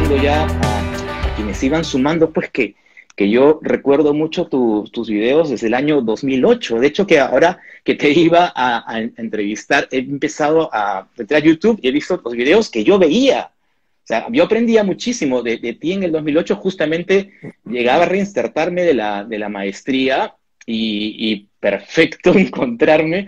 comentando ya a quienes iban sumando, pues que yo recuerdo mucho tus videos desde el año 2008. De hecho, que ahora que te iba a entrevistar, he empezado a entrar a YouTube y he visto los videos que yo veía. O sea, yo aprendía muchísimo de ti en el 2008, justamente llegaba a reinsertarme de la maestría y perfecto encontrarme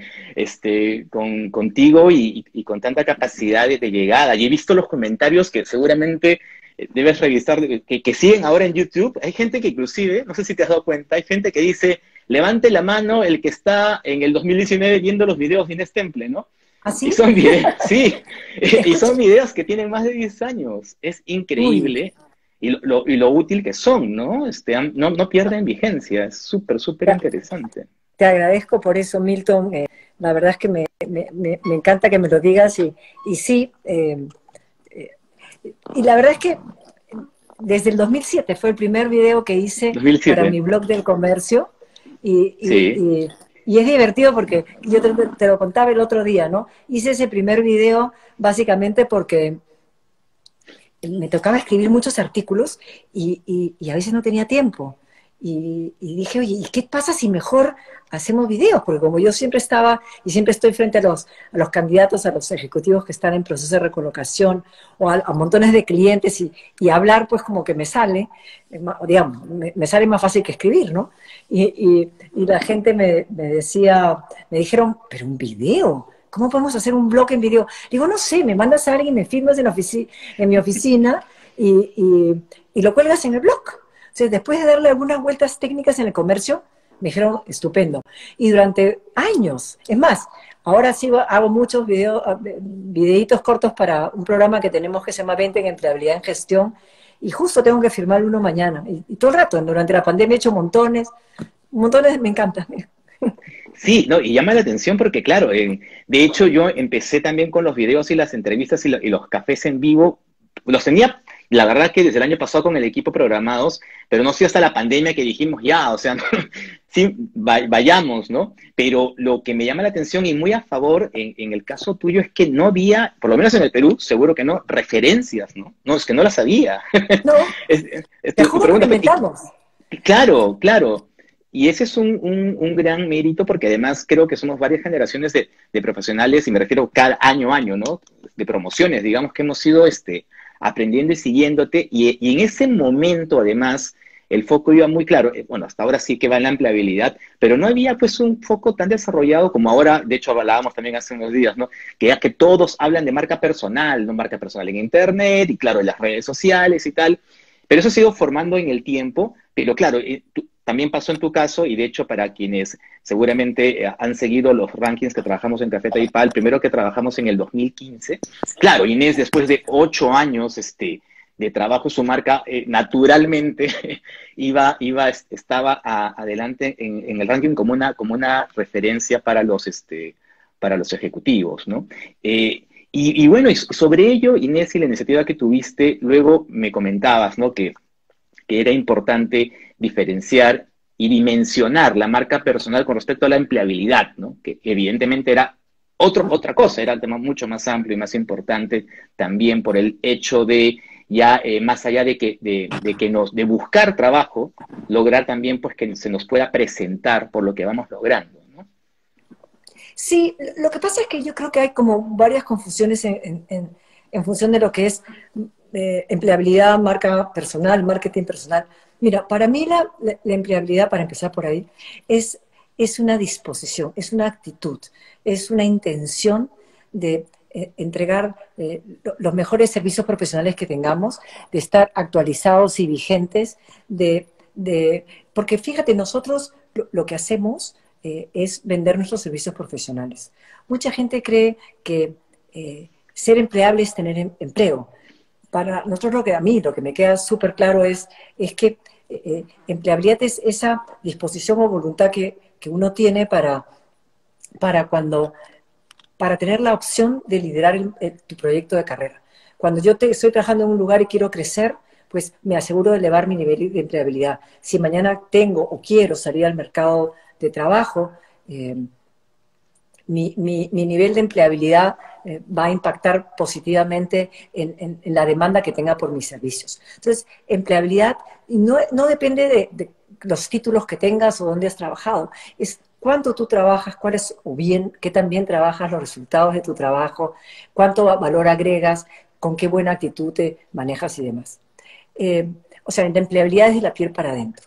contigo y con tanta capacidad de llegada. Y he visto los comentarios que seguramente debes revisar, que siguen ahora en YouTube. Hay gente que inclusive, no sé si te has dado cuenta, hay gente que dice, levante la mano el que está en el 2019 viendo los videos de Inés Temple, ¿no? Y ¿Así? son videos, sí, y Escucha. son videos que tienen más de 10 años. Es Uy, increíble y lo útil que son, ¿no? No pierden vigencia, es súper, súper te, interesante. te agradezco por eso, Milton. La verdad es que me encanta que me lo digas y sí, eh, y la verdad es que desde el 2007 fue el primer video que hice para 2007, mi blog del comercio y, y- sí, y- y es divertido porque yo te lo contaba el otro día, ¿no? Hice ese primer video básicamente porque me tocaba escribir muchos artículos y a veces no tenía tiempo. Y dije, oye, ¿y qué pasa si mejor hacemos videos? Porque como yo siempre estaba y siempre estoy frente a los candidatos, a los ejecutivos que están en proceso de recolocación o a montones de clientes y hablar pues como que me sale, digamos, me sale más fácil que escribir, ¿no? Y la gente me decía, me dijeron, pero un video, ¿cómo podemos hacer un blog en video? Digo, no sé, me mandas a alguien y me firmas en mi oficina y lo cuelgas en el blog. Entonces, después de darle algunas vueltas técnicas en el comercio, me dijeron, estupendo. Y durante años, es más, ahora sigo, hago muchos videitos cortos para un programa que tenemos que se llama 20 en empleabilidad en gestión, y justo tengo que firmar uno mañana. Y todo el rato, durante la pandemia he hecho montones, montones, me encanta. sí, no, y llama la atención porque, claro, de hecho yo empecé también con los videos y las entrevistas y los cafés en vivo. Los tenía, la verdad que desde el año pasado con el equipo programados, pero no sé hasta la pandemia que dijimos, ya, o sea, no, sí, vayamos, ¿no? Pero lo que me llama la atención y muy a favor en el caso tuyo es que no había, por lo menos en el Perú, seguro que no, referencias, ¿no? No, es que no las sabía. No, Es, te tu juro que lo pregunta fue, inventamos. claro, claro. Y ese es un gran mérito porque además creo que somos varias generaciones de profesionales, y me refiero cada año, ¿no? De promociones, digamos que hemos ido aprendiendo y siguiéndote. Y en ese momento, además, el foco iba muy claro. Bueno, hasta ahora sí que va en la empleabilidad, pero no había pues un foco tan desarrollado como ahora. De hecho, hablábamos también hace unos días, ¿no? Que ya que todos hablan de marca personal, ¿no? Marca personal en Internet y claro, en las redes sociales y tal. Pero eso se ha ido formando en el tiempo, pero claro, también pasó en tu caso, y de hecho para quienes seguramente han seguido los rankings que trabajamos en Café Taipal, primero que trabajamos en el 2015, claro, Inés después de 8 años de trabajo su marca, naturalmente estaba adelante en el ranking como una referencia para los ejecutivos, ¿no? Y bueno, y sobre ello, Inés, y la iniciativa que tuviste, luego me comentabas, ¿no? Que era importante diferenciar y dimensionar la marca personal con respecto a la empleabilidad, ¿no? Que evidentemente era otra cosa, era el tema mucho más amplio y más importante también por el hecho de ya más allá de buscar trabajo, lograr también pues que se nos pueda presentar por lo que vamos logrando, ¿no? Sí, lo que pasa es que yo creo que hay como varias confusiones en función de lo que es empleabilidad, marca personal, marketing personal. Mira, para mí la empleabilidad, para empezar por ahí, es, es una disposición, es una actitud, es una intención de entregar los mejores servicios profesionales que tengamos, de estar actualizados y vigentes, de porque fíjate, nosotros lo que hacemos es vender nuestros servicios profesionales. Mucha gente cree que ser empleable es tener empleo. Para nosotros a mí lo que me queda súper claro es que empleabilidad es esa disposición o voluntad que uno tiene para cuando para tener la opción de liderar tu proyecto de carrera. Cuando yo estoy trabajando en un lugar y quiero crecer, pues me aseguro de elevar mi nivel de empleabilidad. Si mañana tengo o quiero salir al mercado de trabajo, eh, mi nivel de empleabilidad va a impactar positivamente en la demanda que tenga por mis servicios. Entonces, empleabilidad no depende de los títulos que tengas o dónde has trabajado, es cuánto tú trabajas, o bien, qué tan bien trabajas, los resultados de tu trabajo, cuánto valor agregas, con qué buena actitud te manejas y demás. O sea, la empleabilidad es de la piel para adentro.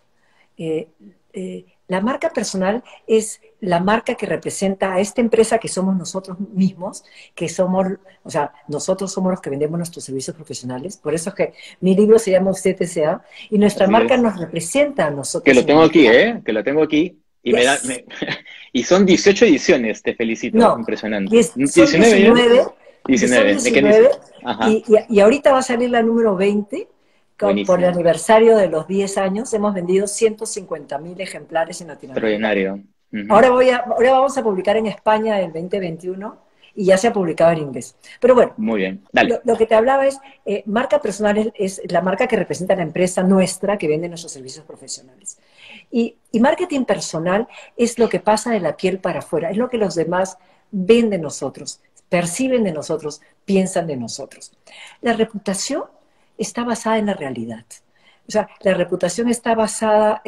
La marca personal es la marca que representa a esta empresa que somos nosotros mismos, que somos, o sea, nosotros somos los que vendemos nuestros servicios profesionales. Por eso es que mi libro se llama Usted T.C.A. y nuestra Así marca es. nos representa a Que nosotros lo en el tengo aquí, mercado. ¿eh? Que lo tengo aquí. Y Yes. y son 18 ediciones, te felicito. No, Impresionante. son 19 ya. 19, son 19. ¿De qué dice? 19 Ajá. y ahorita va a salir la número 20 por el Buenísimo. aniversario de los 10 años. Hemos vendido 150.000 ejemplares en Latinoamérica. Extraordinario. Ujú. Ahora vamos a publicar en España el 2021 y ya se ha publicado en inglés. Pero bueno, Muy bien. Dale. lo que te hablaba es, marca personal es la marca que representa a la empresa nuestra que vende nuestros servicios profesionales. Y marketing personal es lo que pasa de la piel para afuera, es lo que los demás ven de nosotros, perciben de nosotros, piensan de nosotros. La reputación está basada en la realidad. O sea, la reputación está basada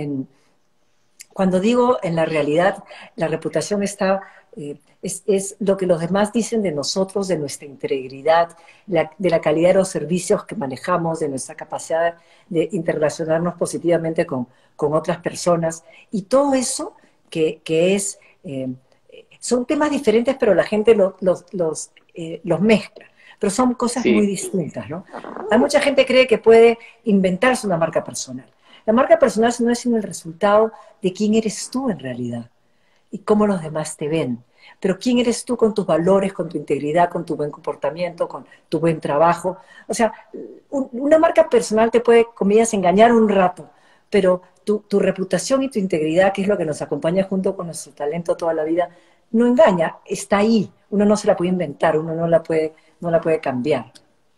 cuando digo en la realidad, la reputación es lo que los demás dicen de nosotros, de nuestra integridad, de la calidad de los servicios que manejamos, de nuestra capacidad de interrelacionarnos positivamente con otras personas. Y todo eso que es, son temas diferentes, pero la gente los mezcla. Pero son cosas muy Sí. distintas, ¿no? Hay mucha gente que cree que puede inventarse una marca personal. La marca personal no es sino el resultado de quién eres tú en realidad y cómo los demás te ven. Pero quién eres tú con tus valores, con tu integridad, con tu buen comportamiento, con tu buen trabajo. O sea, una marca personal te puede, comillas, engañar un rato, pero tu reputación y tu integridad, que es lo que nos acompaña junto con nuestro talento toda la vida, no engaña, está ahí. Uno no se la puede inventar, uno no la puede cambiar.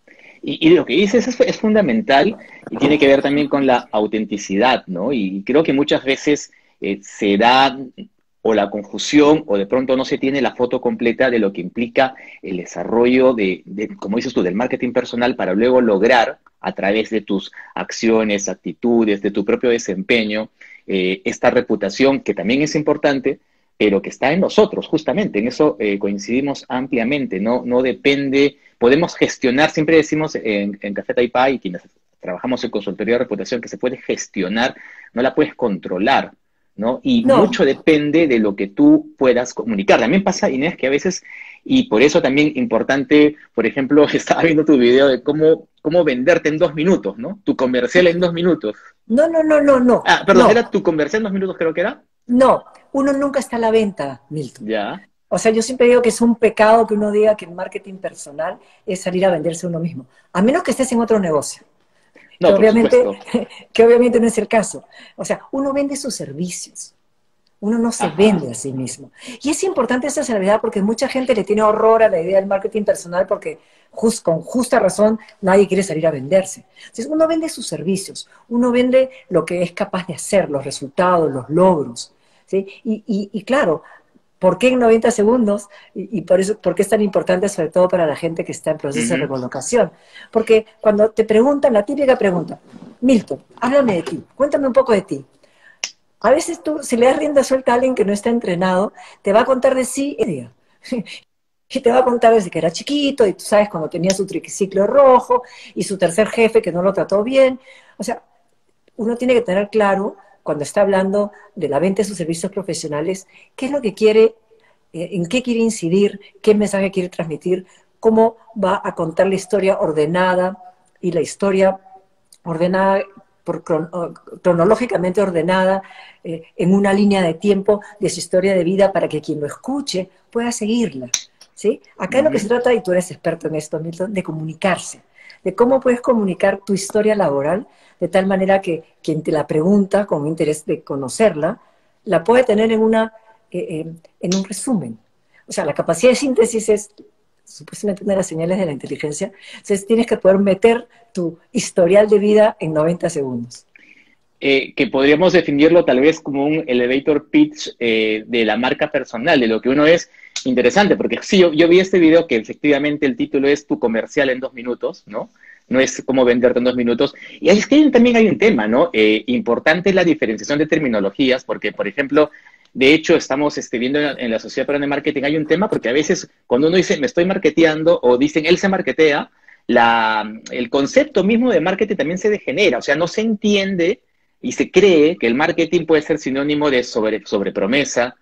Y lo que dices es fundamental y tiene que ver también con la autenticidad, ¿no? Y creo que muchas veces se da o la confusión o de pronto no se tiene la foto completa de lo que implica el desarrollo como dices tú, del marketing personal para luego lograr a través de tus acciones, actitudes, de tu propio desempeño, esta reputación que también es importante, pero que está en nosotros, justamente, en eso coincidimos ampliamente, no depende, podemos gestionar, siempre decimos en Café Taipei y quienes trabajamos en consultoría de reputación que se puede gestionar, no la puedes controlar, ¿no? Y No, mucho depende de lo que tú puedas comunicar. También pasa, Inés, que a veces, y por eso también importante, por ejemplo, estaba viendo tu video de cómo venderte en 2 minutos, ¿no? Tu comercial en 2 minutos. no, no, no, no, no, Ah, perdón, no. ¿era tu comercial en 2 minutos creo que era? No, uno nunca está a la venta, Milton. Ya. O sea, yo siempre digo que es un pecado que uno diga que el marketing personal es salir a venderse a uno mismo, a menos que estés en otro negocio, No, por supuesto. que obviamente no es el caso. O sea, uno vende sus servicios, uno no se Ajá. vende a sí mismo. Y es importante esa salvedad porque mucha gente le tiene horror a la idea del marketing personal porque con justa razón nadie quiere salir a venderse. Entonces, uno vende sus servicios, uno vende lo que es capaz de hacer, los resultados, los logros. ¿Sí? Y claro, ¿por qué en 90 segundos? ¿Por qué es tan importante, sobre todo para la gente que está en proceso de Ujú. recolocación? Porque cuando te preguntan, la típica pregunta, Milton, háblame de ti, cuéntame un poco de ti. A veces tú, si le das rienda suelta a alguien que no está entrenado, te va a contar de sí y día. Y te va a contar desde que era chiquito, y tú sabes cuando tenía su triciclo rojo, y su tercer jefe que no lo trató bien. O sea, uno tiene que tener claro, cuando está hablando de la venta de sus servicios profesionales, qué es lo que quiere, en qué quiere incidir, qué mensaje quiere transmitir, cómo va a contar la historia ordenada y la historia ordenada cronológicamente ordenada en una línea de tiempo de su historia de vida para que quien lo escuche pueda seguirla. ¿Sí? Acá de lo que se Ujú. trata, y tú eres experto en esto, Milton, de comunicarse, de cómo puedes comunicar tu historia laboral de tal manera que quien te la pregunta con interés de conocerla, la puede tener en un resumen. O sea, la capacidad de síntesis es supuestamente una de las señales de la inteligencia. Entonces tienes que poder meter tu historial de vida en 90 segundos. Que podríamos definirlo tal vez como un elevator pitch de la marca personal, de lo que uno es. Interesante, porque sí, yo vi este video que efectivamente el título es Tu comercial en 2 minutos, ¿no? No es cómo venderte en 2 minutos. Y ahí es que también hay un tema, ¿no? Importante la diferenciación de terminologías, porque, por ejemplo, de hecho, estamos viendo en la Sociedad Peruana de Marketing, hay un tema, porque a veces cuando uno dice, me estoy marketeando, o dicen, él se marketea, el concepto mismo de marketing también se degenera, o sea, no se entiende y se cree que el marketing puede ser sinónimo de sobre promesa,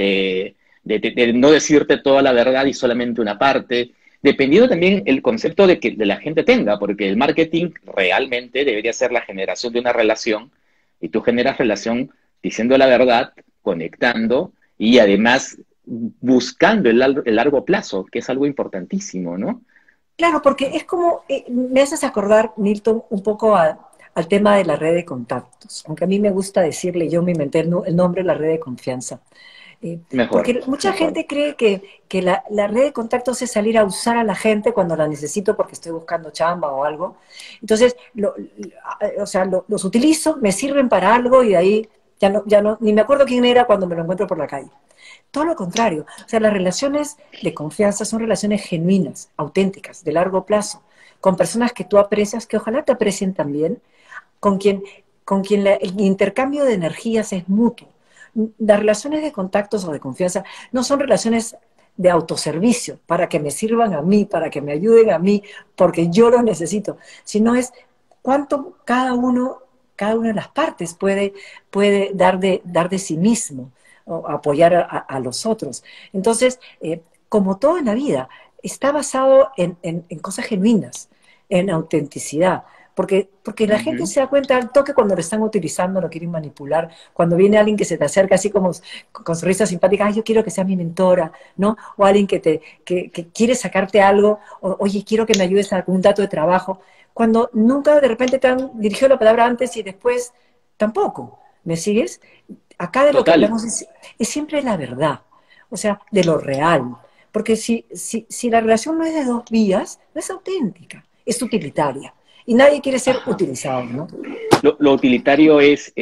de no decirte toda la verdad y solamente una parte, dependiendo también el concepto de la gente tenga, porque el marketing realmente debería ser la generación de una relación, y tú generas relación diciendo la verdad, conectando y además buscando el largo plazo, que es algo importantísimo, ¿no? Claro, porque es como, me haces acordar, Milton, un poco al tema de la red de contactos, aunque a mí me gusta decirle, yo me inventé el nombre, la red de confianza. Mejor, Porque mucha mejor. gente cree que la red de contactos es salir a usar a la gente cuando la necesito porque estoy buscando chamba o algo. Entonces, o sea, los utilizo, me sirven para algo y de ahí ya no, ni me acuerdo quién era cuando me lo encuentro por la calle. Todo lo contrario. O sea, las relaciones de confianza son relaciones genuinas, auténticas, de largo plazo, con personas que tú aprecias, que ojalá te aprecien también, con quien, el intercambio de energías es mutuo. Las relaciones de contactos o de confianza no son relaciones de autoservicio, para que me sirvan a mí, para que me ayuden a mí, porque yo lo necesito, sino es cuánto cada una de las partes puede dar de sí mismo, o apoyar a los otros. Entonces, como todo en la vida, está basado en cosas genuinas, en autenticidad. Porque la gente Ujú. se da cuenta al toque cuando lo están utilizando, lo quieren manipular, cuando viene alguien que se te acerca así como con sonrisa simpática, ay, yo quiero que sea mi mentora, ¿no? O alguien que quiere sacarte algo, oye, quiero que me ayudes a algún dato de trabajo, cuando nunca de repente te han dirigido la palabra antes y después tampoco. ¿Me sigues? Acá de lo que Total. hablamos es siempre la verdad, o sea, de lo real. Porque si la relación no es de dos vías, no es auténtica, es utilitaria. Y nadie quiere ser Ajá. utilizado, ¿no? Lo utilitario es,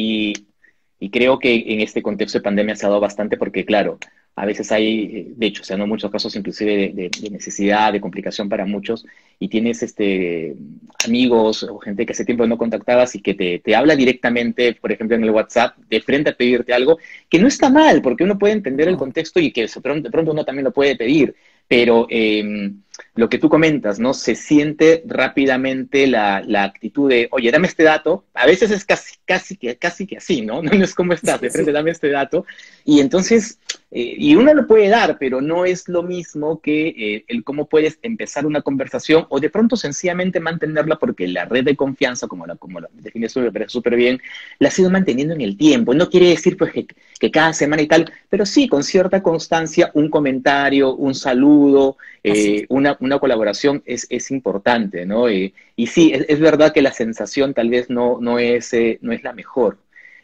y creo que en este contexto de pandemia se ha dado bastante porque, claro, a veces hay, de hecho, se han dado muchos casos inclusive de necesidad, de complicación para muchos, y tienes amigos o gente que hace tiempo no contactabas y que te habla directamente, por ejemplo, en el WhatsApp, de frente a pedirte algo, que no está mal, porque uno puede entender el No, contexto y que de pronto uno también lo puede pedir, pero lo que tú comentas, ¿no? Se siente rápidamente la actitud de, oye, dame este dato. A veces es casi que así, ¿no? No es como estás, sí, de frente, sí. dame este dato. Y entonces, y uno lo puede dar, pero no es lo mismo que el cómo puedes empezar una conversación o de pronto sencillamente mantenerla porque la red de confianza, como la define súper bien, la has ido manteniendo en el tiempo. No quiere decir pues que cada semana y tal, pero sí con cierta constancia, un comentario, un saludo, Así es. una colaboración es importante, ¿no? Y sí, es verdad que la sensación tal vez no es la mejor.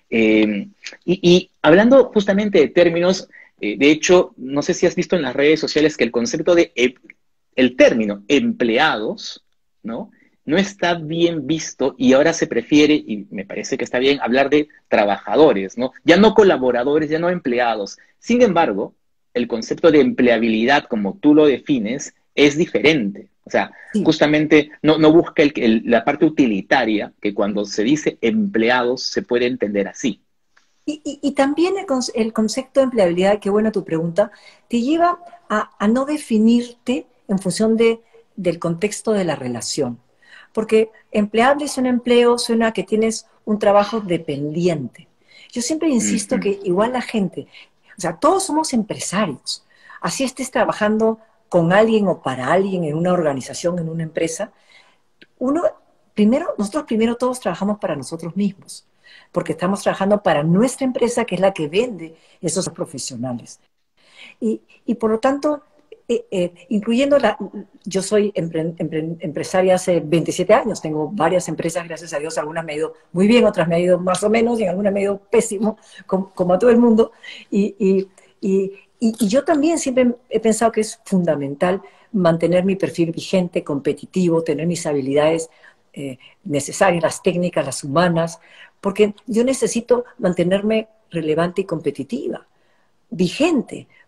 Y hablando justamente de términos, de hecho, no sé si has visto en las redes sociales que el concepto el término empleados, ¿no? No está bien visto y ahora se prefiere, y me parece que está bien, hablar de trabajadores, ¿no? Ya no colaboradores, ya no empleados. Sin embargo, el concepto de empleabilidad, como tú lo defines, es diferente. O sea, Sí. justamente no busca la parte utilitaria, que cuando se dice empleados se puede entender así. Y también el concepto de empleabilidad, qué buena tu pregunta, te lleva a no definirte en función del contexto de la relación. Porque empleable es un empleo, suena que tienes un trabajo dependiente. Yo siempre insisto Ujú. que igual la gente, o sea, todos somos empresarios. Así estés trabajando con alguien o para alguien en una organización, en una empresa, uno, nosotros primero todos trabajamos para nosotros mismos, porque estamos trabajando para nuestra empresa, que es la que vende esos profesionales. Y por lo tanto, incluyendo yo soy empresaria hace 27 años, tengo varias empresas, gracias a Dios, algunas me ha ido muy bien, otras me ha ido más o menos, y en algunas me ha ido pésimo, como a todo el mundo. Y, y, y yo también siempre he pensado que es fundamental mantener mi perfil vigente, competitivo, tener mis habilidades necesarias, las técnicas, las humanas, porque yo necesito mantenerme relevante y competitiva vigente,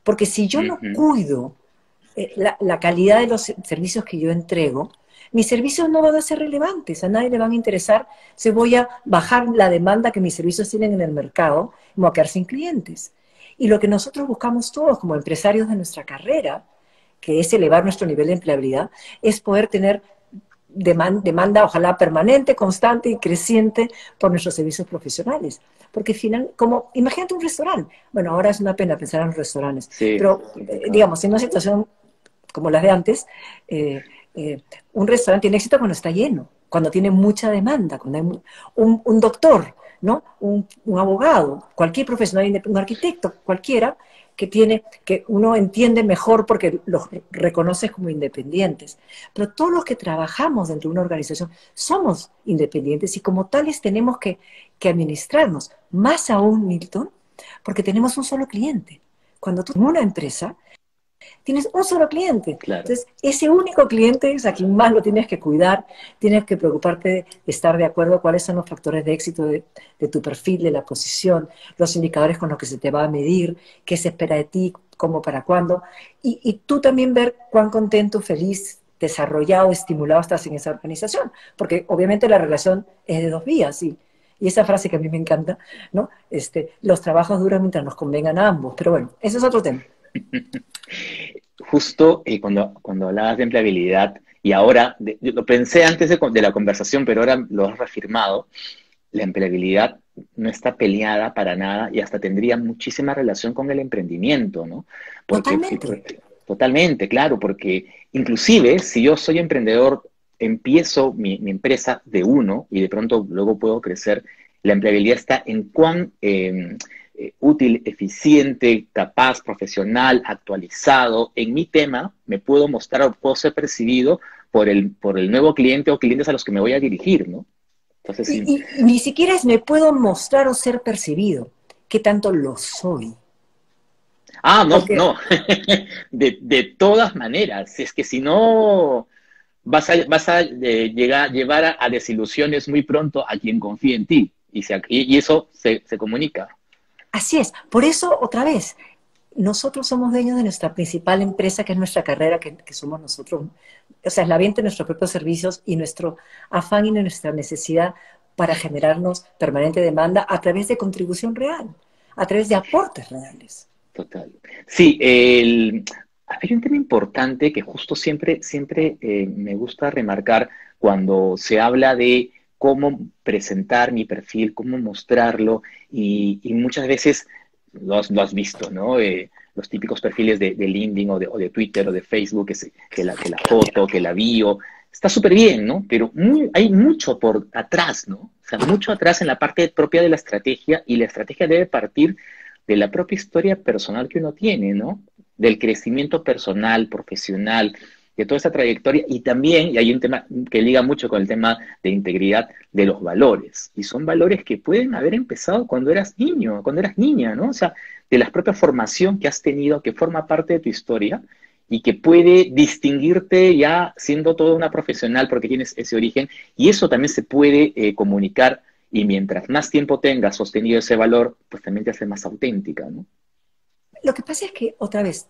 Porque si yo no cuido la calidad de los servicios que yo entrego, mis servicios no van a ser relevantes, a nadie le van a interesar si voy a bajar la demanda que mis servicios tienen en el mercado, y me voy a quedar sin clientes. Y lo que nosotros buscamos todos como empresarios de nuestra carrera, que es elevar nuestro nivel de empleabilidad, es poder tener demanda, ojalá permanente, constante y creciente por nuestros servicios profesionales. Porque al final, como, imagínate un restaurante. Bueno, ahora es una pena pensar en los restaurantes, Sí, pero digamos, en una situación como las de antes, un restaurante tiene éxito cuando está lleno, cuando tiene mucha demanda, cuando hay un doctor, ¿no? Un abogado, cualquier profesional, un arquitecto, cualquiera, que uno entiende mejor porque los reconoce como independientes. Pero todos los que trabajamos dentro de una organización somos independientes y como tales tenemos que administrarnos. Más aún, Milton, porque tenemos un solo cliente. Cuando tú en una empresa tienes un solo cliente. claro. Entonces, ese único cliente es a quien más lo tienes que cuidar, tienes que preocuparte de estar de acuerdo cuáles son los factores de éxito de tu perfil, de la posición, los indicadores con los que se te va a medir, qué se espera de ti, cómo, para cuándo, y tú también ver cuán contento, feliz, desarrollado, estimulado estás en esa organización, porque obviamente la relación es de dos vías, y esa frase que a mí me encanta, ¿no? Los trabajos duran mientras nos convengan a ambos, pero bueno, ese es otro tema. Justo cuando hablabas de empleabilidad, y ahora, yo lo pensé antes de la conversación, pero ahora lo has reafirmado, la empleabilidad no está peleada para nada y hasta tendría muchísima relación con el emprendimiento, ¿no? Porque Totalmente. totalmente, claro, porque inclusive si yo soy emprendedor, empiezo mi empresa de uno y de pronto luego puedo crecer, la empleabilidad está en cuán útil, eficiente, capaz, profesional, actualizado en mi tema, me puedo mostrar o puedo ser percibido por el nuevo cliente o clientes a los que me voy a dirigir, ¿no? Entonces, sí. Y ni siquiera me puedo mostrar o ser percibido. ¿Qué tanto lo soy? Ah, no, Porque, no. De todas maneras, es que si no vas a llevar a desilusiones muy pronto a quien confía en ti. Y eso se comunica. así es. Por eso, otra vez, nosotros somos dueños de nuestra principal empresa, que es nuestra carrera, que somos nosotros. O sea, es la venta de nuestros propios servicios y nuestro afán y nuestra necesidad para generarnos permanente demanda a través de contribución real, a través de aportes reales. Total. Sí, hay un tema importante que justo siempre me gusta remarcar cuando se habla de cómo presentar mi perfil, cómo mostrarlo, y muchas veces lo has visto, ¿no? Los típicos perfiles de LinkedIn o de Twitter o de Facebook, que la foto, que la bio, está súper bien, ¿no? Pero hay mucho por atrás, ¿no? O sea, mucho atrás en la parte propia de la estrategia, y la estrategia debe partir de la propia historia personal que uno tiene, ¿no? Del crecimiento personal, profesional, de toda esa trayectoria, y también, y hay un tema que liga mucho con el tema de integridad, de los valores, y son valores que pueden haber empezado cuando eras niño, cuando eras niña, ¿no? O sea, de la propia formación que has tenido, que forma parte de tu historia, y que puede distinguirte ya siendo toda una profesional porque tienes ese origen, y eso también se puede comunicar, y mientras más tiempo tengas sostenido ese valor, pues también te hace más auténtica, ¿no? Lo que pasa es que, otra vez,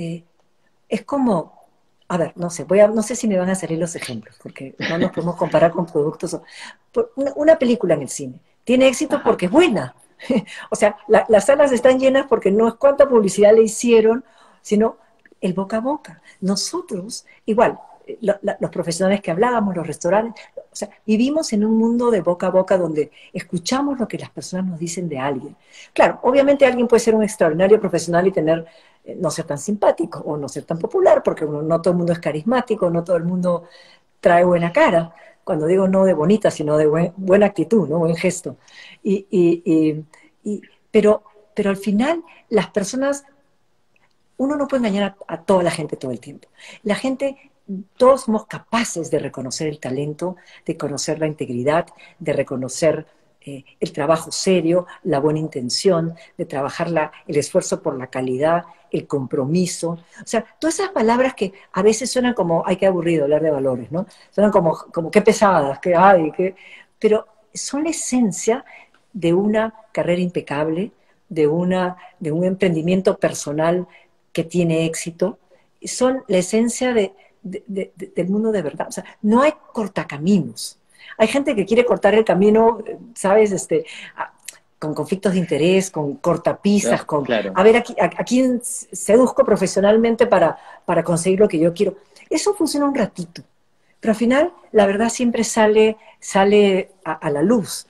es como, a ver, no sé, no sé si me van a salir los ejemplos, porque no nos podemos comparar con productos. Una película en el cine tiene éxito Ajá. porque es buena. O sea, las salas están llenas porque no es cuánta publicidad le hicieron, sino el boca a boca. Nosotros, igual, los profesionales que hablábamos, los restaurantes, o sea, vivimos en un mundo de boca a boca donde escuchamos lo que las personas nos dicen de alguien. Claro, obviamente alguien puede ser un extraordinario profesional y tener, no ser tan simpático o no ser tan popular, porque no todo el mundo es carismático, no todo el mundo trae buena cara. Cuando digo no de bonita, sino de buena actitud, ¿no? Buen gesto. Y, y, pero, al final las personas, uno no puede engañar a toda la gente todo el tiempo. La gente, todos somos capaces de reconocer el talento, de conocer la integridad, de reconocer el trabajo serio, la buena intención, de trabajar el esfuerzo por la calidad, el compromiso. O sea, todas esas palabras que a veces suenan como, ay, qué aburrido hablar de valores, ¿no? Suenan como qué pesadas, qué ay, qué... Pero son la esencia de una carrera impecable, de un emprendimiento personal que tiene éxito, son la esencia del mundo de verdad. O sea, no hay cortacaminos. Hay gente que quiere cortar el camino, ¿sabes? Con conflictos de interés, con cortapisas, No, con claro, a ver a quién seduzco profesionalmente para conseguir lo que yo quiero. Eso funciona un ratito, pero al final la verdad siempre sale a la luz.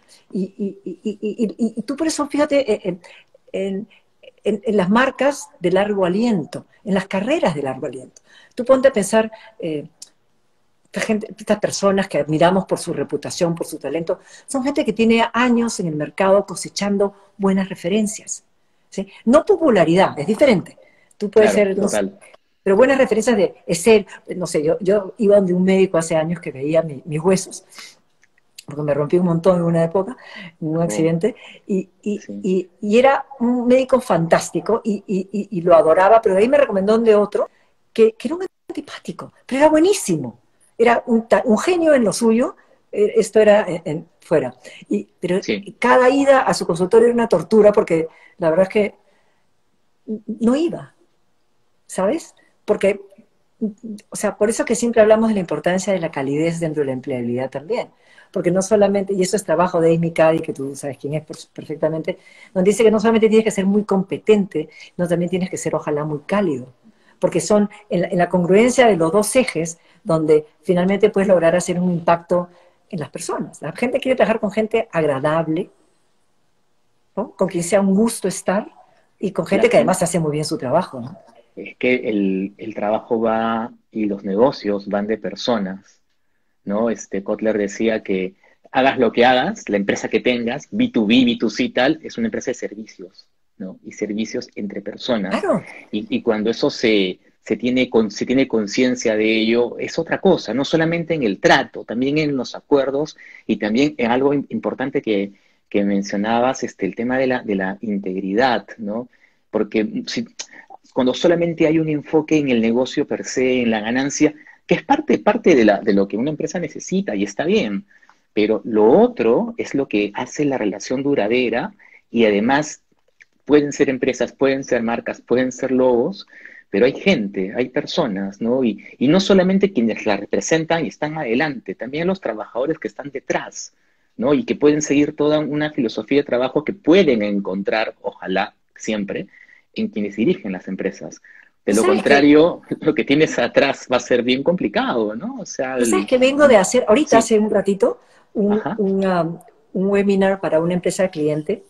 Y tú por eso, fíjate, en, en las marcas de largo aliento, en las carreras de largo aliento. Tú ponte a pensar, estas personas que admiramos por su reputación, por su talento, son gente que tiene años en el mercado cosechando buenas referencias. ¿Sí? No popularidad, es diferente. Tú puedes claro, ser, no sé, total. pero buenas referencias de ser, no sé, yo iba donde un médico hace años que veía mis huesos, porque me rompí un montón en una época, en un Oh, accidente, sí, y era un médico fantástico y lo adoraba, pero de ahí me recomendó de otro que era un antipático, pero era buenísimo. Era un genio en lo suyo, esto era fuera. Pero sí. cada ida a su consultorio era una tortura porque la verdad es que no iba, ¿sabes? Porque, o sea, por eso que siempre hablamos de la importancia de la calidez dentro de la empleabilidad también. Porque no solamente, y eso es trabajo de Amy Cuddy, que tú sabes quién es perfectamente, donde dice que no solamente tienes que ser muy competente, no también tienes que ser ojalá muy cálido. Porque son en la congruencia de los dos ejes donde finalmente puedes lograr hacer un impacto en las personas. La gente quiere trabajar con gente agradable, ¿no? Con quien sea un gusto estar y con gente que Claro. además hace muy bien su trabajo, ¿no? Es que el trabajo va y los negocios van de personas, ¿no? Kotler decía que hagas lo que hagas, la empresa que tengas, B2B, B2C tal, es una empresa de servicios, ¿no? Y servicios entre personas. Claro, Y cuando eso se tiene conciencia de ello, es otra cosa, no solamente en el trato, también en los acuerdos y también en algo importante que mencionabas, el tema de la integridad, ¿no? Porque cuando solamente hay un enfoque en el negocio per se, en la ganancia, que es parte de lo que una empresa necesita y está bien, pero lo otro es lo que hace la relación duradera y además pueden ser empresas, pueden ser marcas, pueden ser logos, pero hay gente, hay personas, ¿no? Y no solamente quienes la representan y están adelante, también los trabajadores que están detrás, ¿no? Y que pueden seguir toda una filosofía de trabajo que pueden encontrar, ojalá siempre, en quienes dirigen las empresas. De tú lo sabes que contrario, lo que tienes atrás va a ser bien complicado, ¿no? O sea, Tú sabes que vengo de hacer, ahorita sí, hace un ratito, un, ajá, una- un webinar para una empresa de cliente,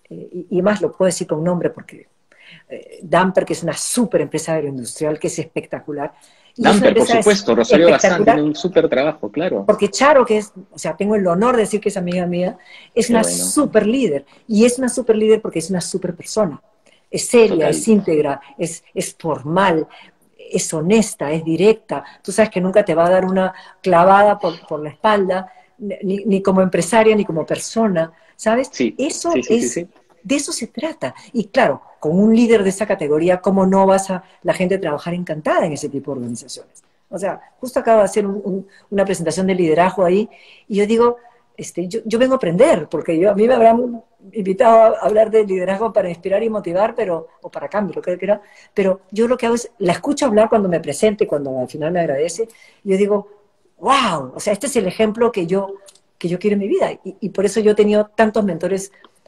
y más lo puedo decir con nombre porque Damper, que es una súper empresa agroindustrial, que es espectacular, y es una Damper, por empresa supuesto, Rosario Bazán tiene espectacular un súper trabajo, claro. porque Charo, que es, o sea, tengo el honor de decir que es amiga mía, es Qué una bueno, súper líder, y es una súper líder porque es una súper persona. Es seria, total. es íntegra, es formal, es honesta, es directa. Tú sabes que nunca te va a dar una clavada por la espalda, ni como empresaria, ni como persona, ¿sabes? Sí, sí, Eso sí, sí, es, sí. de eso se trata. Y claro, con un líder de esa categoría, ¿cómo no vas a la gente a trabajar encantada en ese tipo de organizaciones? O sea, justo acabo de hacer una presentación de liderazgo ahí, y yo digo, yo vengo a aprender, porque a mí me habrán invitado a hablar de liderazgo para inspirar y motivar, o para cambio, lo que era, pero yo lo que hago es, la escucho hablar cuando me presente, cuando al final me agradece, y yo digo, wow, o sea, este es el ejemplo que yo quiero en mi vida, y por eso yo he tenido tantos mentores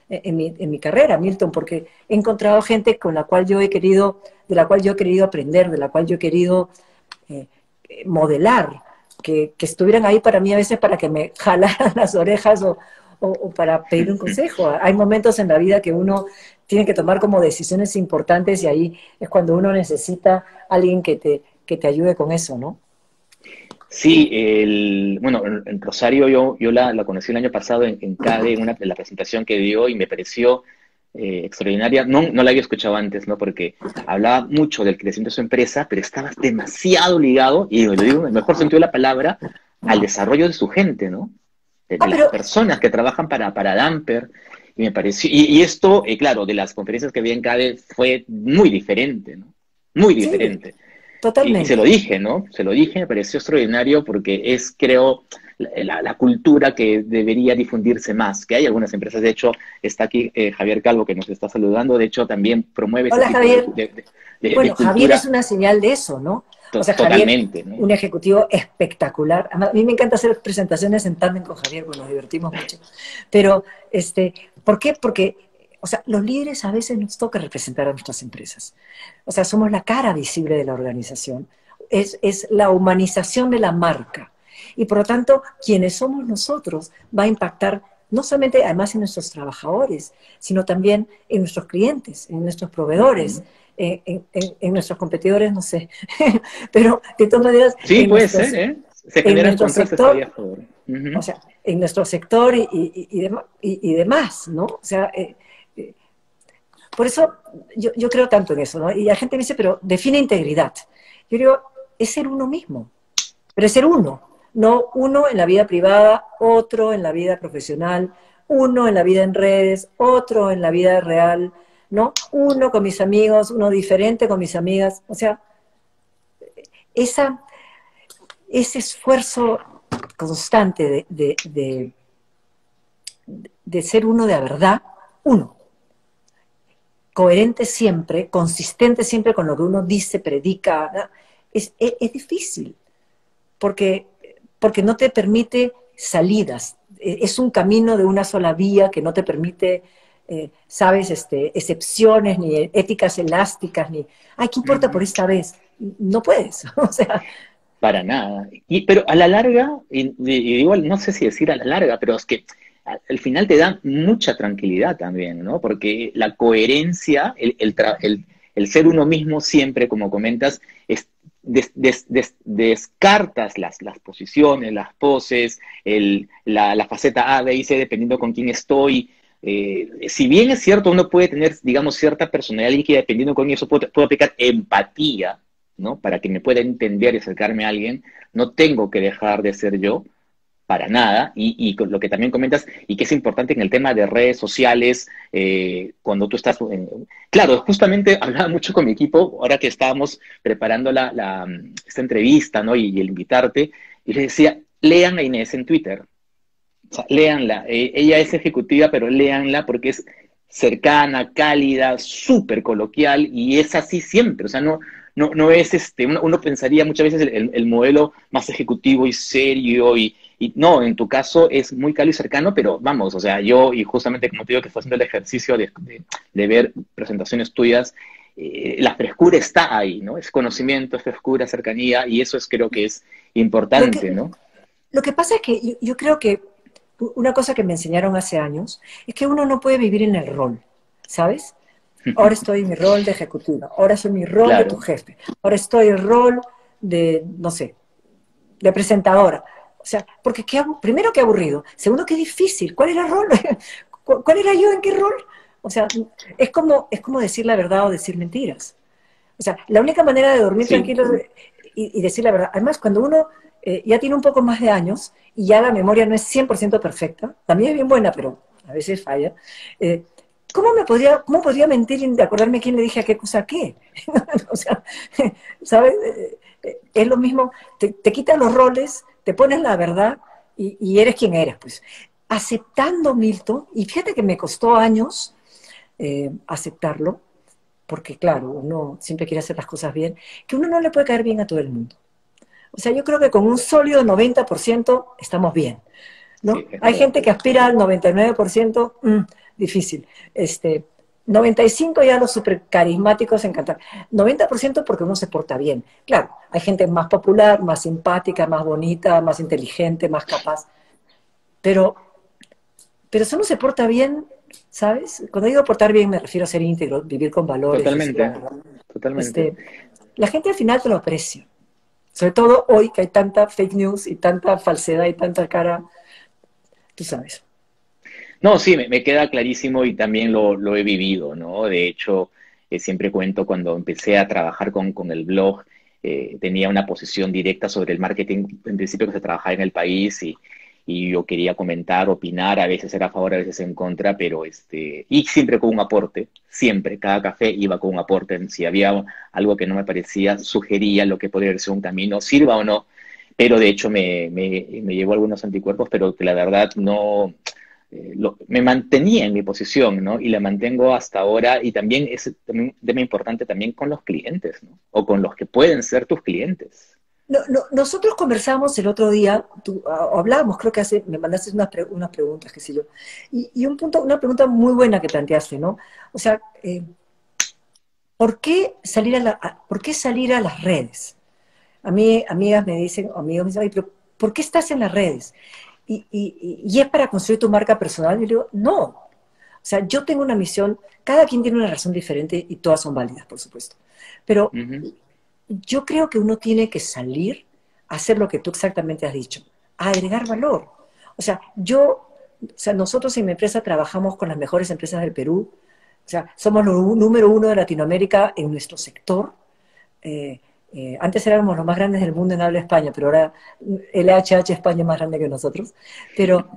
en mi carrera, Milton, porque he encontrado gente con la cual yo he querido, de la cual yo he querido aprender, de la cual yo he querido eh, modelar, que estuvieran ahí para mí a veces para que me jalaran las orejas o para pedir un consejo. Hay momentos en la vida que uno tiene que tomar como decisiones importantes y ahí es cuando uno necesita a alguien que te ayude con eso, ¿no? Sí, bueno, en Rosario yo la conocí el año pasado en CADE, en la presentación que dio y me pareció extraordinaria. No la había escuchado antes, ¿no? Porque hablaba mucho del crecimiento de su empresa, pero estaba demasiado ligado, y lo digo en el mejor sentido de la palabra, al desarrollo de su gente, ¿no? De Ah, las pero personas que trabajan para Damper. Y me pareció, y esto, claro, de las conferencias que vi en CADE fue muy diferente, ¿no? Muy sí, diferente. Y se lo totalmente. dije, ¿no? Se lo dije, me pareció extraordinario porque es, creo, la cultura que debería difundirse más, que hay algunas empresas, de hecho, está aquí Javier Calvo que nos está saludando, de hecho también promueve ese Hola, tipo de, Javier. de Bueno, Javier es cultura una señal de eso, ¿no? O sea, Javier, totalmente, ¿no? un ejecutivo espectacular. A mí me encanta hacer presentaciones en tándem con Javier, pues nos divertimos mucho. Pero, ¿por qué? Porque, o sea, los líderes a veces nos toca representar a nuestras empresas. O sea, somos la cara visible de la organización. Es la humanización de la marca. Y por lo tanto, quienes somos nosotros va a impactar no solamente además en nuestros trabajadores, sino también en nuestros clientes, en nuestros proveedores, en nuestros competidores, no sé. Pero de todas maneras, Sí, puede ser, ¿eh? Se en generan nuestro contrastes ahí a sector, favor. o sea, en nuestro sector y demás, ¿no? O sea, eh, por eso yo creo tanto en eso, ¿no? Y la gente me dice, pero define integridad. Yo digo, es ser uno mismo, pero es ser uno, no uno en la vida privada, otro en la vida profesional, uno en la vida en redes, otro en la vida real, ¿no? Uno con mis amigos, uno diferente con mis amigas. O sea, esa, ese esfuerzo constante de ser uno de la verdad, uno, coherente siempre, consistente siempre con lo que uno dice, predica, ¿no? Es difícil, porque, porque no te permite salidas. Es un camino de una sola vía que no te permite, sabes, excepciones, ni éticas elásticas, ni, ay, ¿qué importa por esta vez? No puedes, o sea, Para nada. Pero a la larga, y igual no sé si decir a la larga, pero es que al final te da mucha tranquilidad también, ¿no? Porque la coherencia, el ser uno mismo siempre, como comentas, es, descartas las posiciones, las poses, la faceta A, B y C, dependiendo con quién estoy. Si bien es cierto, uno puede tener, digamos, cierta personalidad y que dependiendo con eso puedo aplicar empatía, ¿no? Para que me pueda entender y acercarme a alguien, no tengo que dejar de ser yo para nada, y con lo que también comentas, y que es importante en el tema de redes sociales, cuando tú estás, claro, justamente hablaba mucho con mi equipo, ahora que estábamos preparando esta entrevista, ¿no? Y el invitarte, y les decía, lean a Inés en Twitter, o sea, léanla, ella es ejecutiva, pero léanla porque es cercana, cálida, súper coloquial y es así siempre, o sea, no es uno pensaría muchas veces el modelo más ejecutivo y serio y no, en tu caso es muy cálido y cercano, pero vamos, o sea, yo y justamente como te digo que estoy haciendo el ejercicio de ver presentaciones tuyas, la frescura está ahí, ¿no? Es conocimiento, es frescura, cercanía y eso es creo que es lo importante, que, ¿no? lo que pasa es que yo creo que una cosa que me enseñaron hace años es que uno no puede vivir en el rol, ¿sabes? Ahora estoy en mi rol de ejecutiva, ahora soy mi rol de tu Claro. jefe, ahora estoy en el rol de, no sé, de presentadora. O sea, porque primero qué aburrido, segundo qué difícil, ¿cuál era el rol? ¿Cuál era yo en qué rol? O sea, es como decir la verdad o decir mentiras. O sea, la única manera de dormir Sí, tranquilo y decir la verdad, además cuando uno ya tiene un poco más de años y ya la memoria no es 100% perfecta, también es bien buena, pero a veces falla, eh, ¿cómo podría mentir y acordarme quién le dije a qué cosa a qué? O sea, ¿sabes? Es lo mismo, te quitan los roles, te pones la verdad y eres quien eres, pues. Aceptando, Milton, y fíjate que me costó años aceptarlo, porque claro, uno siempre quiere hacer las cosas bien, que uno no le puede caer bien a todo el mundo. O sea, yo creo que con un sólido 90% estamos bien, sí, ¿no? es Hay verdad. gente que aspira al 99%, difícil. 95% ya los super carismáticos encantan. 90% porque uno se porta bien. Claro, hay gente más popular, más simpática, más bonita, más inteligente, más capaz. Pero, pero si uno se porta bien, ¿sabes? Cuando digo portar bien me refiero a ser íntegro, vivir con valores, decir la Totalmente, verdad. totalmente. Este, la gente al final te lo aprecia. Sobre todo hoy que hay tanta fake news y tanta falsedad y tanta cara, tú sabes. No, sí, me queda clarísimo y también lo he vivido, ¿no? De hecho, siempre cuento cuando empecé a trabajar con el blog, tenía una posición directa sobre el marketing, en principio que se trabajaba en el país y yo quería comentar, opinar, a veces era a favor, a veces en contra, pero y siempre con un aporte, siempre, cada café iba con un aporte, si había algo que no me parecía, sugería lo que podría ser un camino, sirva o no, pero de hecho me llevó algunos anticuerpos, pero que la verdad no, me mantenía en mi posición, ¿no? Y la mantengo hasta ahora, y también es también un tema importante también con los clientes, ¿no? O con los que pueden ser tus clientes. Nosotros conversamos el otro día, hablábamos, creo que me mandaste unas preguntas, qué sé yo, y una pregunta muy buena que planteaste, ¿no? O sea, ¿por qué salir a las redes? A mí, amigas me dicen, o amigos me dicen, "Ay, pero ¿por qué estás en las redes? Y es para construir tu marca personal". Y yo digo, no. O sea, yo tengo una misión, cada quien tiene una razón diferente y todas son válidas, por supuesto. Pero Ujú, yo creo que uno tiene que salir a hacer lo que tú exactamente has dicho, a agregar valor. O sea, nosotros en mi empresa trabajamos con las mejores empresas del Perú. O sea, somos número uno de Latinoamérica en nuestro sector. Eh, Antes éramos los más grandes del mundo en habla España, pero ahora LHH España es más grande que nosotros. Pero,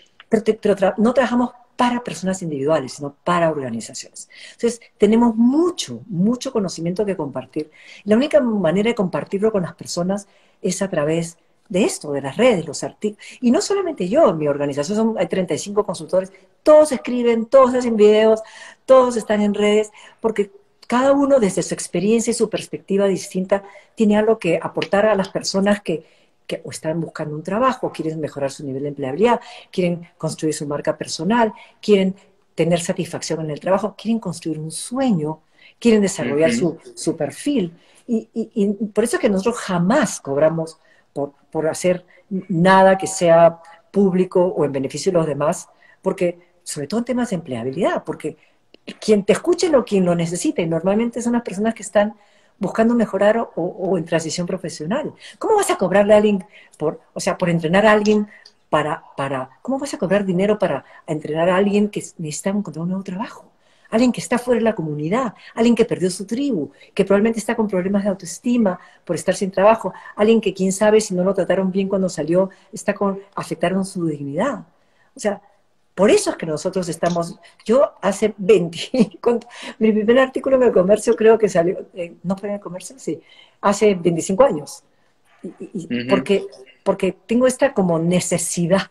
no trabajamos para personas individuales, sino para organizaciones. Entonces, tenemos mucho, mucho conocimiento que compartir. La única manera de compartirlo con las personas es a través de esto, de las redes, los artículos. Y no solamente yo, en mi organización hay 35 consultores, todos escriben, todos hacen videos, todos están en redes, porque cada uno desde su experiencia y su perspectiva distinta tiene algo que aportar a las personas que o están buscando un trabajo, quieren mejorar su nivel de empleabilidad, quieren construir su marca personal, quieren tener satisfacción en el trabajo, quieren construir un sueño, quieren desarrollar ujú, su perfil. Y por eso es que nosotros jamás cobramos por hacer nada que sea público o en beneficio de los demás, porque, sobre todo en temas de empleabilidad, porque quien te escuche o quien lo necesite, normalmente son las personas que están buscando mejorar o en transición profesional. ¿Cómo vas a cobrarle a alguien o sea, por entrenar a alguien ¿cómo vas a cobrar dinero para entrenar a alguien que necesita encontrar un nuevo trabajo? Alguien que está fuera de la comunidad, alguien que perdió su tribu, que probablemente está con problemas de autoestima por estar sin trabajo, alguien que quién sabe si no lo trataron bien cuando salió, afectaron su dignidad. O sea, por eso es que nosotros yo hace 20, mi primer artículo en el comercio creo que salió, ¿no fue en el comercio? Sí, hace 25 años. ujú. Porque tengo esta como necesidad,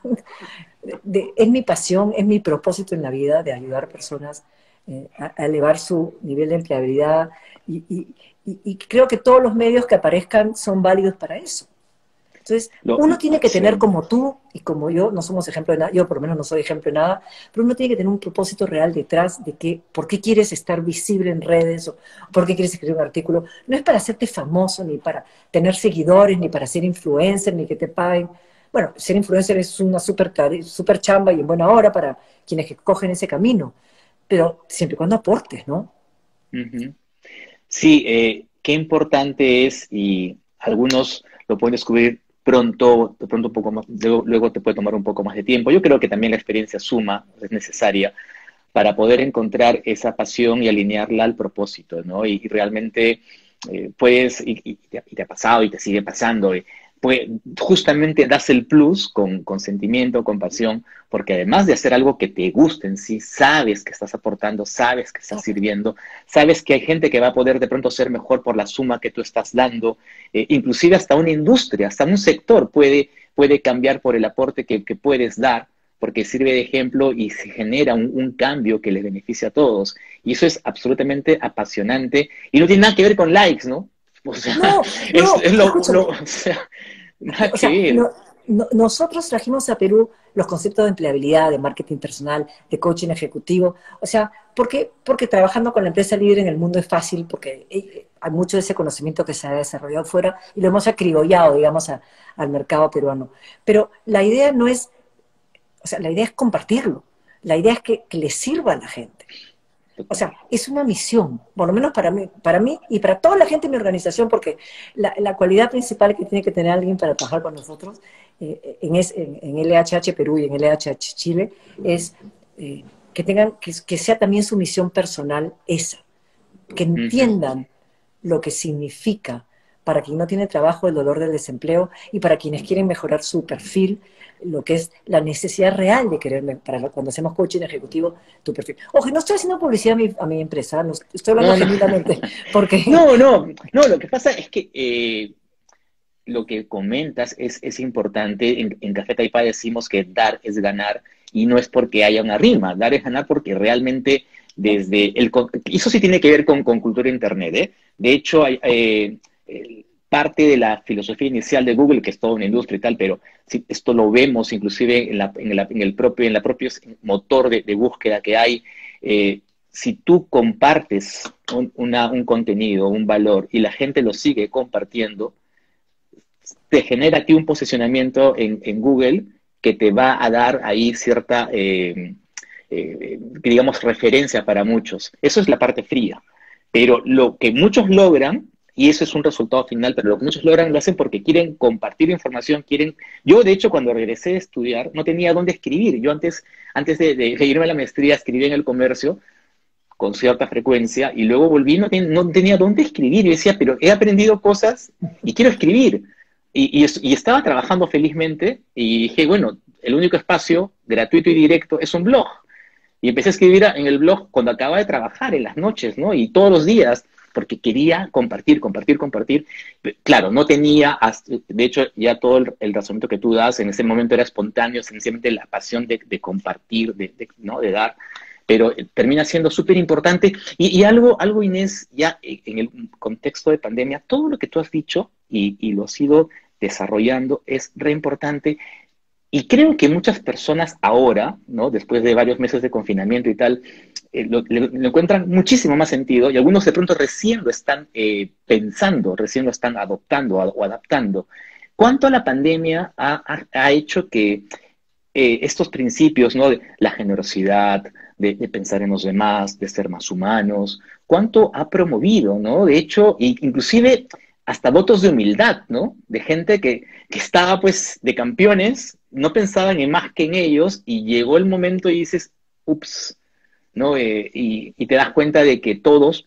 es mi pasión, es mi propósito en la vida de ayudar a personas a elevar su nivel de empleabilidad y creo que todos los medios que aparezcan son válidos para eso. Entonces, uno tiene que tener Sí. como tú y como yo, no somos ejemplo de nada, yo por lo menos no soy ejemplo de nada, pero uno tiene que tener un propósito real detrás de por qué quieres estar visible en redes o por qué quieres escribir un artículo. No es para hacerte famoso, ni para tener seguidores, ni para ser influencer, ni que te paguen. Bueno, ser influencer es una super chamba y en buena hora para quienes que cogen ese camino, pero siempre y cuando aportes, ¿no? Ujú. Sí, qué importante es, y algunos lo pueden descubrir pronto, de pronto un poco más, luego te puede tomar un poco más de tiempo. Yo creo que también la experiencia suma, es necesaria para poder encontrar esa pasión y alinearla al propósito, ¿no? Y realmente puedes, y te ha pasado y te sigue pasando, pues justamente das el plus con sentimiento, con pasión, porque además de hacer algo que te guste en sí, sabes que estás aportando, sabes que estás sirviendo, sabes que hay gente que va a poder de pronto ser mejor por la suma que tú estás dando, inclusive hasta una industria, hasta un sector puede cambiar por el aporte que puedes dar, porque sirve de ejemplo y se genera un cambio que les beneficia a todos. Y eso es absolutamente apasionante y no tiene nada que ver con likes, ¿no? O sea, No, no, es escúchame, o sea, nada o que sea, ver. nosotros trajimos a Perú los conceptos de empleabilidad, de marketing personal, de coaching ejecutivo. O sea, ¿por qué? Porque trabajando con la empresa líder en el mundo es fácil, porque hay mucho de ese conocimiento que se ha desarrollado fuera y lo hemos acribollado, digamos, al mercado peruano. Pero la idea no es, o sea, la idea es compartirlo. La idea es que le sirva a la gente. O Total. sea, es una misión, por lo menos para mí y para toda la gente en mi organización, porque la cualidad principal que tiene que tener alguien para trabajar con nosotros en LHH Perú y en LHH Chile es que sea también su misión personal esa, que Ujú. entiendan lo que significa para quien no tiene trabajo el dolor del desempleo y para quienes quieren mejorar su perfil, lo que es la necesidad real de querer, cuando hacemos coaching ejecutivo, tu perfil. Ojo, no estoy haciendo publicidad a mi empresa, no, estoy hablando No, no. genuinamente, porque No, no, no, lo que pasa es que lo que comentas es importante. En Café Taipei decimos que dar es ganar, y no es porque haya una rima. Dar es ganar porque realmente eso sí tiene que ver con cultura internet, ¿eh? De hecho, parte de la filosofía inicial de Google, que es toda una industria y tal, pero sí, esto lo vemos inclusive en la propio motor de búsqueda que hay. Si tú compartes un contenido, un valor, y la gente lo sigue compartiendo, te genera a ti un posicionamiento en Google que te va a dar ahí cierta, digamos, referencia para muchos. Eso es la parte fría. Pero lo que muchos logran, y eso es un resultado final, pero lo que muchos logran lo hacen porque quieren compartir información, quieren... Yo, de hecho, cuando regresé a estudiar, no tenía dónde escribir. Yo antes de irme a la maestría, escribí en el comercio con cierta frecuencia, y luego volví, no tenía dónde escribir. Yo decía, pero he aprendido cosas y quiero escribir. Y estaba trabajando felizmente, y dije, bueno, el único espacio gratuito y directo es un blog. Y empecé a escribir en el blog cuando acababa de trabajar, en las noches, ¿no? Y todos los días, porque quería compartir, compartir, compartir. Claro, no tenía, de hecho, ya todo el razonamiento que tú das en ese momento era espontáneo, sencillamente la pasión de compartir, ¿no? De dar, pero termina siendo súper importante. Y algo, Inés, ya en el contexto de pandemia, todo lo que tú has dicho y lo has ido desarrollando es re importante. Y creo que muchas personas ahora, ¿no? Después de varios meses de confinamiento y tal, le encuentran muchísimo más sentido, y algunos de pronto recién lo están pensando, recién lo están adoptando o adaptando. ¿Cuánto la pandemia ha hecho que estos principios, ¿no? De la generosidad, de pensar en los demás, de ser más humanos, cuánto ha promovido, ¿no? De hecho, inclusive hasta votos de humildad, ¿no? De gente que estaba, pues, de campeones, no pensaban en más que en ellos, y llegó el momento y dices, ups, ¿no? Y te das cuenta de que todos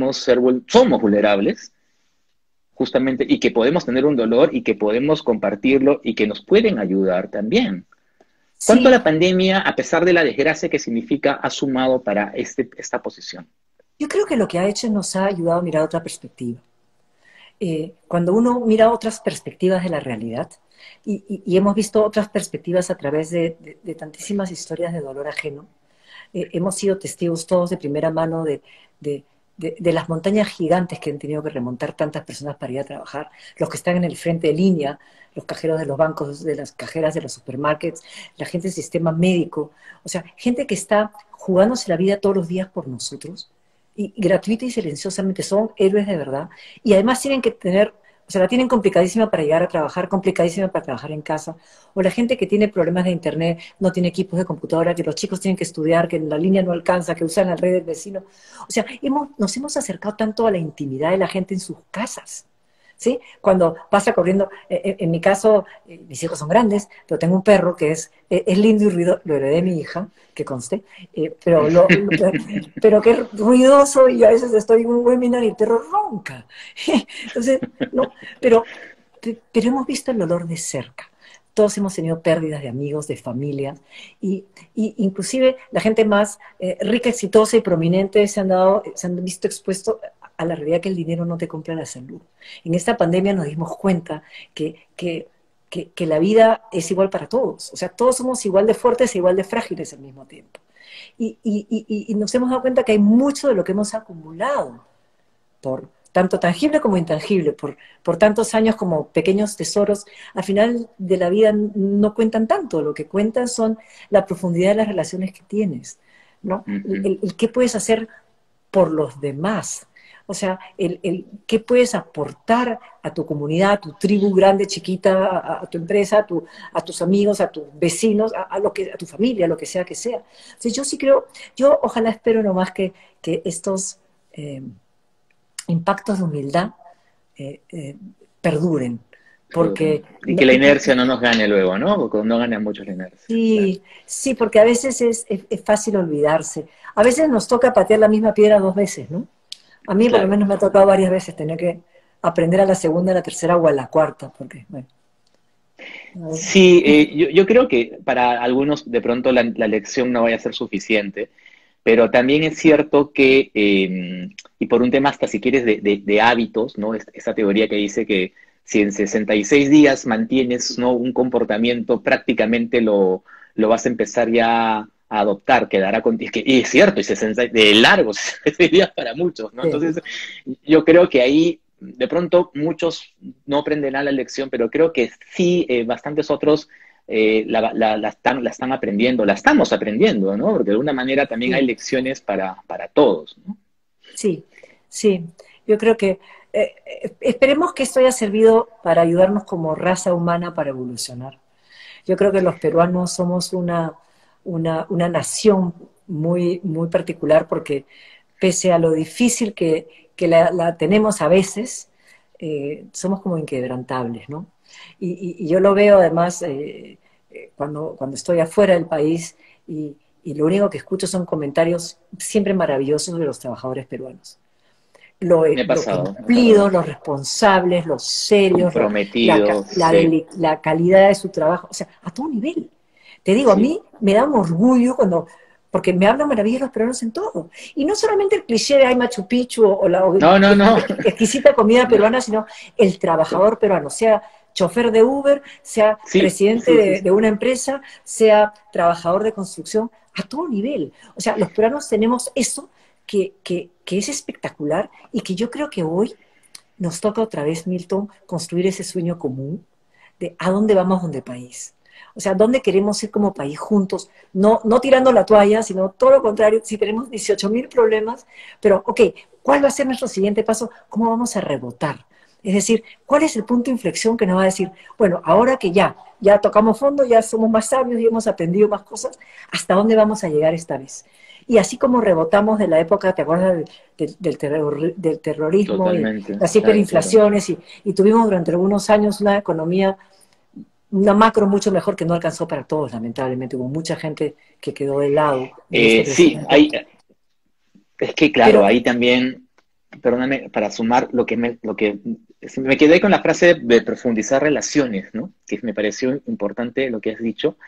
somos vulnerables, justamente, y que podemos tener un dolor, y que podemos compartirlo, y que nos pueden ayudar también. ¿Cuánto Sí, la pandemia, a pesar de la desgracia que significa, ha sumado para esta posición? yo creo que lo que ha hecho nos ha ayudado a mirar otra perspectiva. Cuando uno mira otras perspectivas de la realidad, y hemos visto otras perspectivas a través de tantísimas historias de dolor ajeno, hemos sido testigos todos de primera mano de, de las montañas gigantes que han tenido que remontar tantas personas para ir a trabajar, los que están en el frente de línea, los cajeros de los bancos, de las cajeras de los supermarkets, la gente del sistema médico, o sea, gente que está jugándose la vida todos los días por nosotros, y gratuita y silenciosamente son héroes de verdad, y además tienen que tener, o sea, la tienen complicadísima para llegar a trabajar, complicadísima para trabajar en casa, o la gente que tiene problemas de internet, no tiene equipos de computadora, que los chicos tienen que estudiar, que la línea no alcanza, que usan la red del vecino. O sea, nos hemos acercado tanto a la intimidad de la gente en sus casas. ¿Sí? Cuando pasa corriendo, en mi caso, mis hijos son grandes, pero tengo un perro que es lindo y ruidoso, lo heredé de mi hija, que conste, pero que es ruidoso, y a veces estoy en un webinar y el perro ronca. Entonces, no, pero hemos visto el dolor de cerca. Todos hemos tenido pérdidas de amigos, de familias, y inclusive la gente más rica, exitosa y prominente se han visto expuestos a la realidad que el dinero no te compra la salud. En esta pandemia nos dimos cuenta que la vida es igual para todos. O sea, todos somos igual de fuertes e igual de frágiles al mismo tiempo. Y nos hemos dado cuenta que hay mucho de lo que hemos acumulado, por tanto tangible como intangible, por tantos años como pequeños tesoros, al final de la vida no cuentan tanto. Lo que cuentan son la profundidad de las relaciones que tienes, ¿no? El qué puedes hacer por los demás. O sea, qué puedes aportar a tu comunidad, a tu tribu grande, chiquita, a tu empresa, a tus amigos, a tus vecinos, a tu familia, lo que sea que sea. O sea, yo sí creo, yo ojalá espero nomás que estos impactos de humildad perduren. Porque Y que la inercia no nos gane luego, ¿no? Porque no gana mucho la inercia. Claro. sí, sí, porque a veces es fácil olvidarse. A veces nos toca patear la misma piedra dos veces, ¿no? A mí por lo Claro. menos me ha tocado varias veces tener que aprender a la segunda, a la tercera o a la cuarta, porque, bueno. Sí, yo creo que para algunos de pronto la lección no vaya a ser suficiente, pero también es cierto que, y por un tema hasta si quieres de hábitos, ¿no? Esta teoría que dice que si en 66 días mantienes, ¿no?, un comportamiento, prácticamente lo vas a empezar ya a adoptar, quedará contigo. Y es cierto, y 60, de largo, 66 días para muchos, ¿no? Sí, Entonces, yo creo que ahí, de pronto, muchos no aprenderán la lección, pero creo que sí, bastantes otros la están aprendiendo, la estamos aprendiendo, ¿no? Porque de alguna manera también hay sí, lecciones para todos, ¿no? sí, sí. Yo creo que esperemos que esto haya servido para ayudarnos como raza humana para evolucionar. Yo creo que los peruanos somos una nación muy, muy particular porque pese a lo difícil que la tenemos a veces, somos como inquebrantables, ¿no? Y yo lo veo además cuando estoy afuera del país y lo único que escucho son comentarios siempre maravillosos de los trabajadores peruanos. Me ha Lo pasado, es verdad. cumplidos, los responsables, los serios, Comprometido, sí, la calidad de su trabajo, o sea, a todo nivel. Te digo, a sí. mí me da un orgullo porque me hablan maravillas los peruanos en todo. Y no solamente el cliché de ay Machu Picchu o la No, no, no. exquisita comida No, peruana, sino el sí, trabajador peruano, sea chofer de Uber, sea sí, presidente sí, sí, de una empresa, sea trabajador de construcción, a todo nivel. O sea, los peruanos tenemos eso que es espectacular y que yo creo que hoy nos toca otra vez, Milton, construir ese sueño común de a dónde vamos donde país. O sea, dónde queremos ir como país juntos, no tirando la toalla, sino todo lo contrario, si tenemos 18.000 problemas, pero ok, ¿cuál va a ser nuestro siguiente paso? ¿Cómo vamos a rebotar? Es decir, ¿cuál es el punto de inflexión que nos va a decir, bueno, ahora que ya tocamos fondo, ya somos más sabios y hemos aprendido más cosas, ¿hasta dónde vamos a llegar esta vez? Y así como rebotamos de la época, ¿te acuerdas del terrorismo y totalmente, las claro, claro. hiperinflaciones? Y tuvimos durante algunos años una economía, una macro mucho mejor que no alcanzó para todos, lamentablemente. Hubo mucha gente que quedó de lado en este Sí, crecimiento. es que claro, Pero ahí también, perdóname, para sumar me quedé con la frase de profundizar relaciones, ¿no? Que me pareció importante lo que has dicho,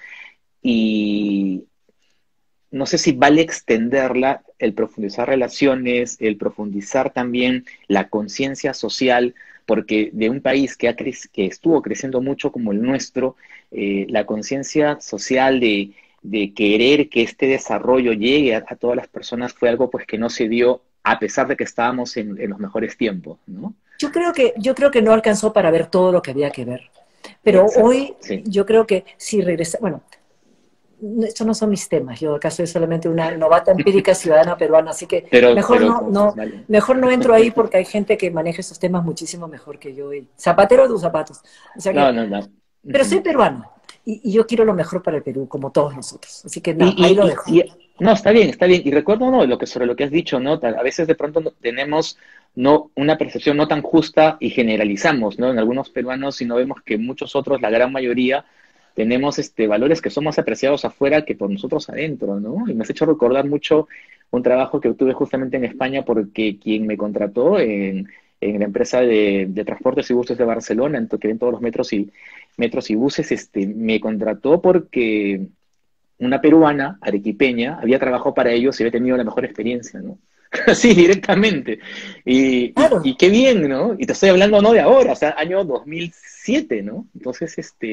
y no sé si vale extenderla, el profundizar relaciones, el profundizar también la conciencia social, porque de un país que estuvo creciendo mucho como el nuestro, la conciencia social de querer que este desarrollo llegue a todas las personas fue algo pues que no se dio a pesar de que estábamos en los mejores tiempos, ¿no? yo creo que no alcanzó para ver todo lo que había que ver. Pero Exacto, hoy sí. yo creo que si regresa, bueno, estos no son mis temas, yo acá soy solamente una novata empírica ciudadana peruana, así que Vale. mejor no entro ahí porque hay gente que maneja esos temas muchísimo mejor que yo, y zapatero de tus zapatos. O sea que, No, no, no. pero soy Ujú. peruana y yo quiero lo mejor para el Perú, como todos nosotros. Así que nada, ahí Y, lo y, dejo. y, y- no, está bien, está bien. Y recuerdo, ¿no?, sobre lo que has dicho, ¿no? A veces de pronto tenemos, ¿no?, una percepción no tan justa y generalizamos, ¿no? En algunos peruanos, y no vemos que muchos otros, la gran mayoría, tenemos valores que son más apreciados afuera que por nosotros adentro, ¿no? Y me has hecho recordar mucho un trabajo que obtuve justamente en España porque quien me contrató en la empresa de transportes y buses de Barcelona, que ven todos los metros y buses, me contrató porque una peruana, arequipeña, había trabajado para ellos y había tenido la mejor experiencia, ¿no? Así, directamente. Claro, Y qué bien, ¿no? Y te estoy hablando no de ahora, o sea, año 2007, ¿no? Entonces,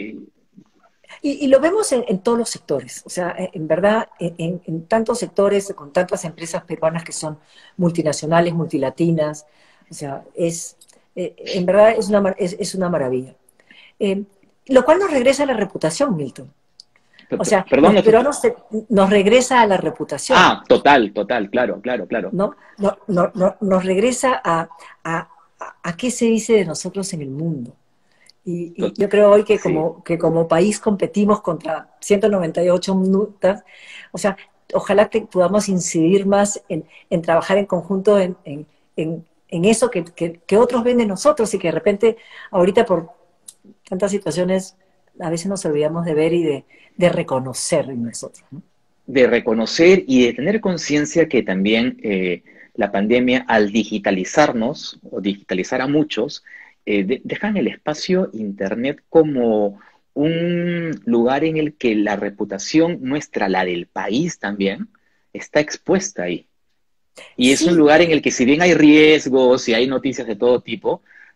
y lo vemos en todos los sectores, o sea, en verdad, en tantos sectores, con tantas empresas peruanas que son multinacionales, multilatinas, o sea, en verdad es una maravilla. Eh, lo cual nos regresa a la reputación, Milton. O sea, perdón, los peruanos nos regresa a la reputación, total, total, claro, claro, claro. ¿no? Nos regresa a qué se dice de nosotros en el mundo. Y yo creo hoy Sí. que como país competimos contra 198 multas, o sea, ojalá que podamos incidir más en trabajar en conjunto en eso que otros ven de nosotros y que de repente ahorita por tantas situaciones a veces nos olvidamos de ver y de reconocer en nosotros, ¿no? De reconocer y de tener conciencia que también la pandemia, al digitalizarnos o digitalizar a muchos, dejan el espacio Internet como un lugar en el que la reputación nuestra, la del país también, está expuesta ahí. Y es un Sí, lugar en el que si bien hay riesgos y hay noticias de todo tipo,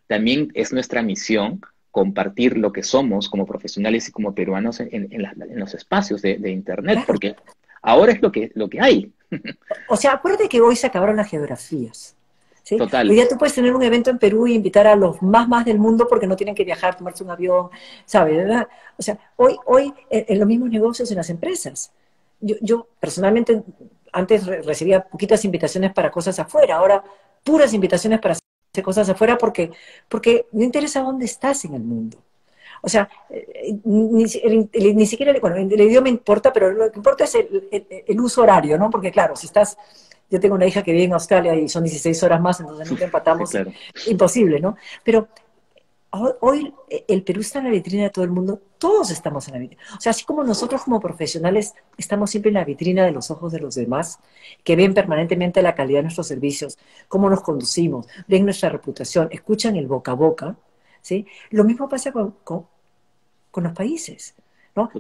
también es nuestra misión compartir lo que somos como profesionales y como peruanos en los espacios de Internet, Claro. porque ahora es lo que hay. O sea, acuérdate que hoy se acabaron las geografías. ¿Sí? Hoy Total. día tú puedes tener un evento en Perú y invitar a los más del mundo porque no tienen que viajar, tomarse un avión, ¿sabes? ¿Verdad? O sea, hoy en los mismos negocios en las empresas. Yo personalmente antes recibía poquitas invitaciones para cosas afuera, ahora puras invitaciones para hacer cosas afuera porque no interesa dónde estás en el mundo. O sea, ni siquiera, bueno, el idioma importa, pero lo que importa es el uso horario, ¿no? Porque claro, si estás, yo tengo una hija que vive en Australia y son 16 horas más, entonces nunca Sí, empatamos, claro. imposible, ¿no? Pero hoy el Perú está en la vitrina de todo el mundo, todos estamos en la vitrina. O sea, así como nosotros como profesionales estamos siempre en la vitrina de los ojos de los demás, que ven permanentemente la calidad de nuestros servicios, cómo nos conducimos, ven nuestra reputación, escuchan el boca a boca, ¿sí? Lo mismo pasa con los países, ¿no?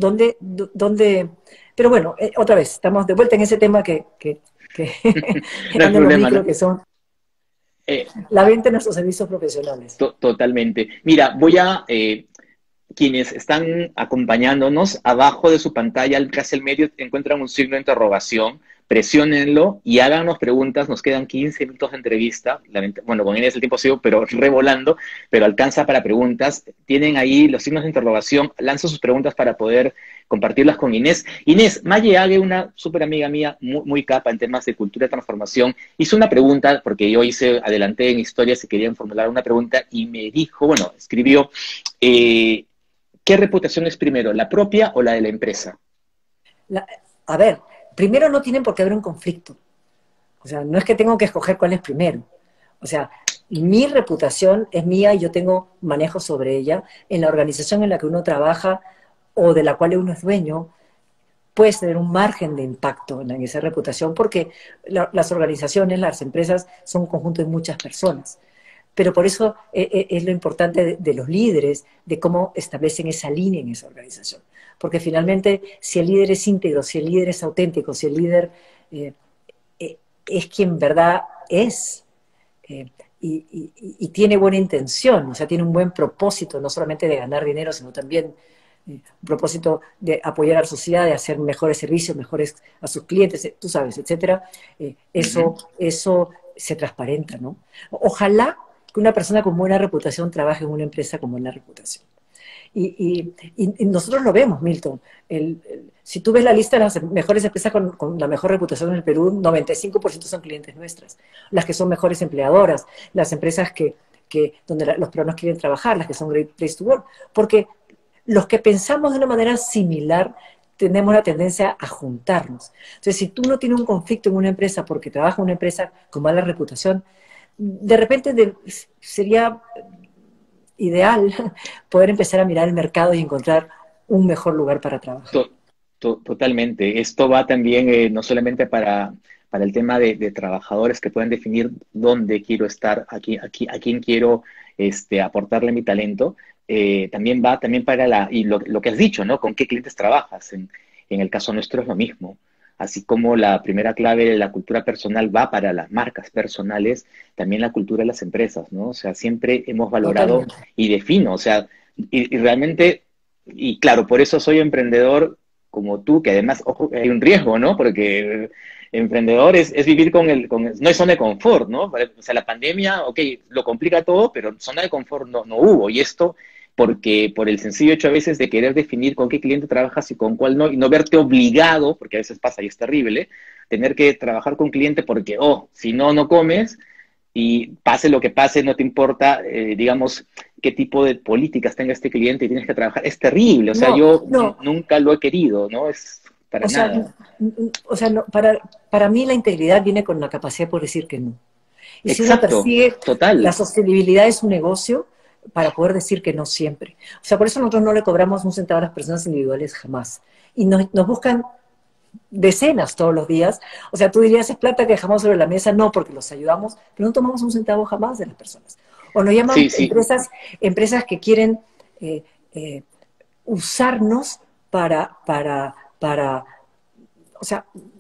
Pero bueno, otra vez, estamos de vuelta en ese tema que No hay ando en los problema, ¿no? micro, que son Eh, la venta de nuestros servicios profesionales. Totalmente. Mira, quienes están acompañándonos, abajo de su pantalla, casi al medio, encuentran un signo de interrogación. Presiónenlo y háganos preguntas. Nos quedan 15 minutos de entrevista. Bueno, con Inés el tiempo sigo, pero revolando, pero alcanza para preguntas. Tienen ahí los signos de interrogación. Lanza sus preguntas para poder compartirlas con Inés. Inés, Maye Ague, una súper amiga mía, muy capa en temas de cultura y transformación, hizo una pregunta, porque yo adelanté en historias y querían formular una pregunta, y me dijo, bueno, escribió, ¿qué reputación es primero, la propia o la de la empresa? La- a ver, primero no tienen por qué haber un conflicto. O sea, no es que tengo que escoger cuál es primero. O sea, mi reputación es mía y yo tengo manejo sobre ella. En la organización en la que uno trabaja o de la cual uno es dueño, puedes tener un margen de impacto en esa reputación porque las organizaciones, las empresas son un conjunto de muchas personas. Pero por eso es lo importante de los líderes, de cómo establecen esa línea en esa organización. Porque finalmente, si el líder es íntegro, si el líder es auténtico, si el líder eh, es quien verdad es, eh, y tiene buena intención, o sea, tiene un buen propósito, no solamente de ganar dinero, sino también un propósito de apoyar a la sociedad, de hacer mejores servicios, mejores a sus clientes, tú sabes, etcétera, Uh -huh. eso se transparenta, ¿no? Ojalá que una persona con buena reputación trabaje en una empresa con buena reputación. Y nosotros lo vemos, Milton. Si tú ves la lista de las mejores empresas con la mejor reputación en el Perú, 95% son clientes nuestras. Las que son mejores empleadoras, las empresas donde los peruanos quieren trabajar, las que son Great Place to Work. Porque los que pensamos de una manera similar tenemos la tendencia a juntarnos. Entonces, si tú no tienes un conflicto en una empresa porque trabajas en una empresa con mala reputación, de repente sería ideal poder empezar a mirar el mercado y encontrar un mejor lugar para trabajar. Totalmente. Esto va también no solamente para el tema de trabajadores que pueden definir dónde quiero estar, a quién quiero aportarle mi talento, también va también y lo que has dicho, ¿no? Con qué clientes trabajas. En el caso nuestro es lo mismo. Así como la primera clave de la cultura personal va para las marcas personales, también la cultura de las empresas, ¿no? O sea, siempre hemos valorado Totalmente. y defino, o sea, y realmente, y claro, por eso soy emprendedor como tú, que además, ojo, hay un riesgo, ¿no? Porque emprendedor es vivir no es zona de confort, ¿no? O sea, la pandemia, ok, lo complica todo, pero zona de confort no hubo. Y esto porque por el sencillo hecho a veces de querer definir con qué cliente trabajas y con cuál no, y no verte obligado, porque a veces pasa y es terrible, tener que trabajar con cliente porque, si no comes, y pase lo que pase, no te importa, digamos, qué tipo de políticas tenga este cliente y tienes que trabajar. Es terrible, o sea, No, yo no, nunca lo he querido, ¿no? Es para o sea, nada. no, para mí la integridad viene con la capacidad por decir que no. Y si uno Exacto, persigue la total. sostenibilidad de su negocio, para poder decir que no siempre. O sea, por eso nosotros no le cobramos un centavo a las personas individuales jamás. Y nos buscan decenas todos los días. O sea, tú dirías, es plata que dejamos sobre la mesa. No, porque los ayudamos, pero no tomamos un centavo jamás de las personas. O nos llaman Sí, sí, empresas que quieren eh, eh, usarnos para, o sea,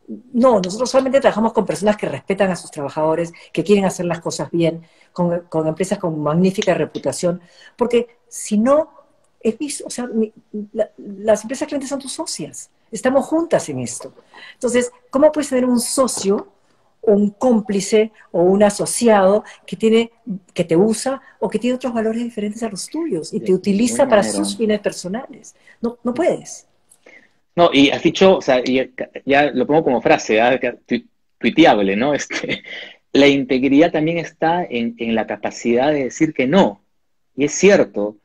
No, nosotros solamente trabajamos con personas que respetan a sus trabajadores, que quieren hacer las cosas bien, con empresas con magnífica reputación, porque si no, o sea, las empresas clientes son tus socias, estamos juntas en esto. Entonces, ¿cómo puedes tener un socio o un cómplice o un asociado que te usa o que tiene otros valores diferentes a los tuyos y te De ninguna utiliza para manera. sus fines personales? No, no puedes. No, y has dicho, o sea, y ya lo pongo como frase, ¿ah? Tuiteable, ¿no? La integridad también está en la capacidad de decir que no. Y es cierto.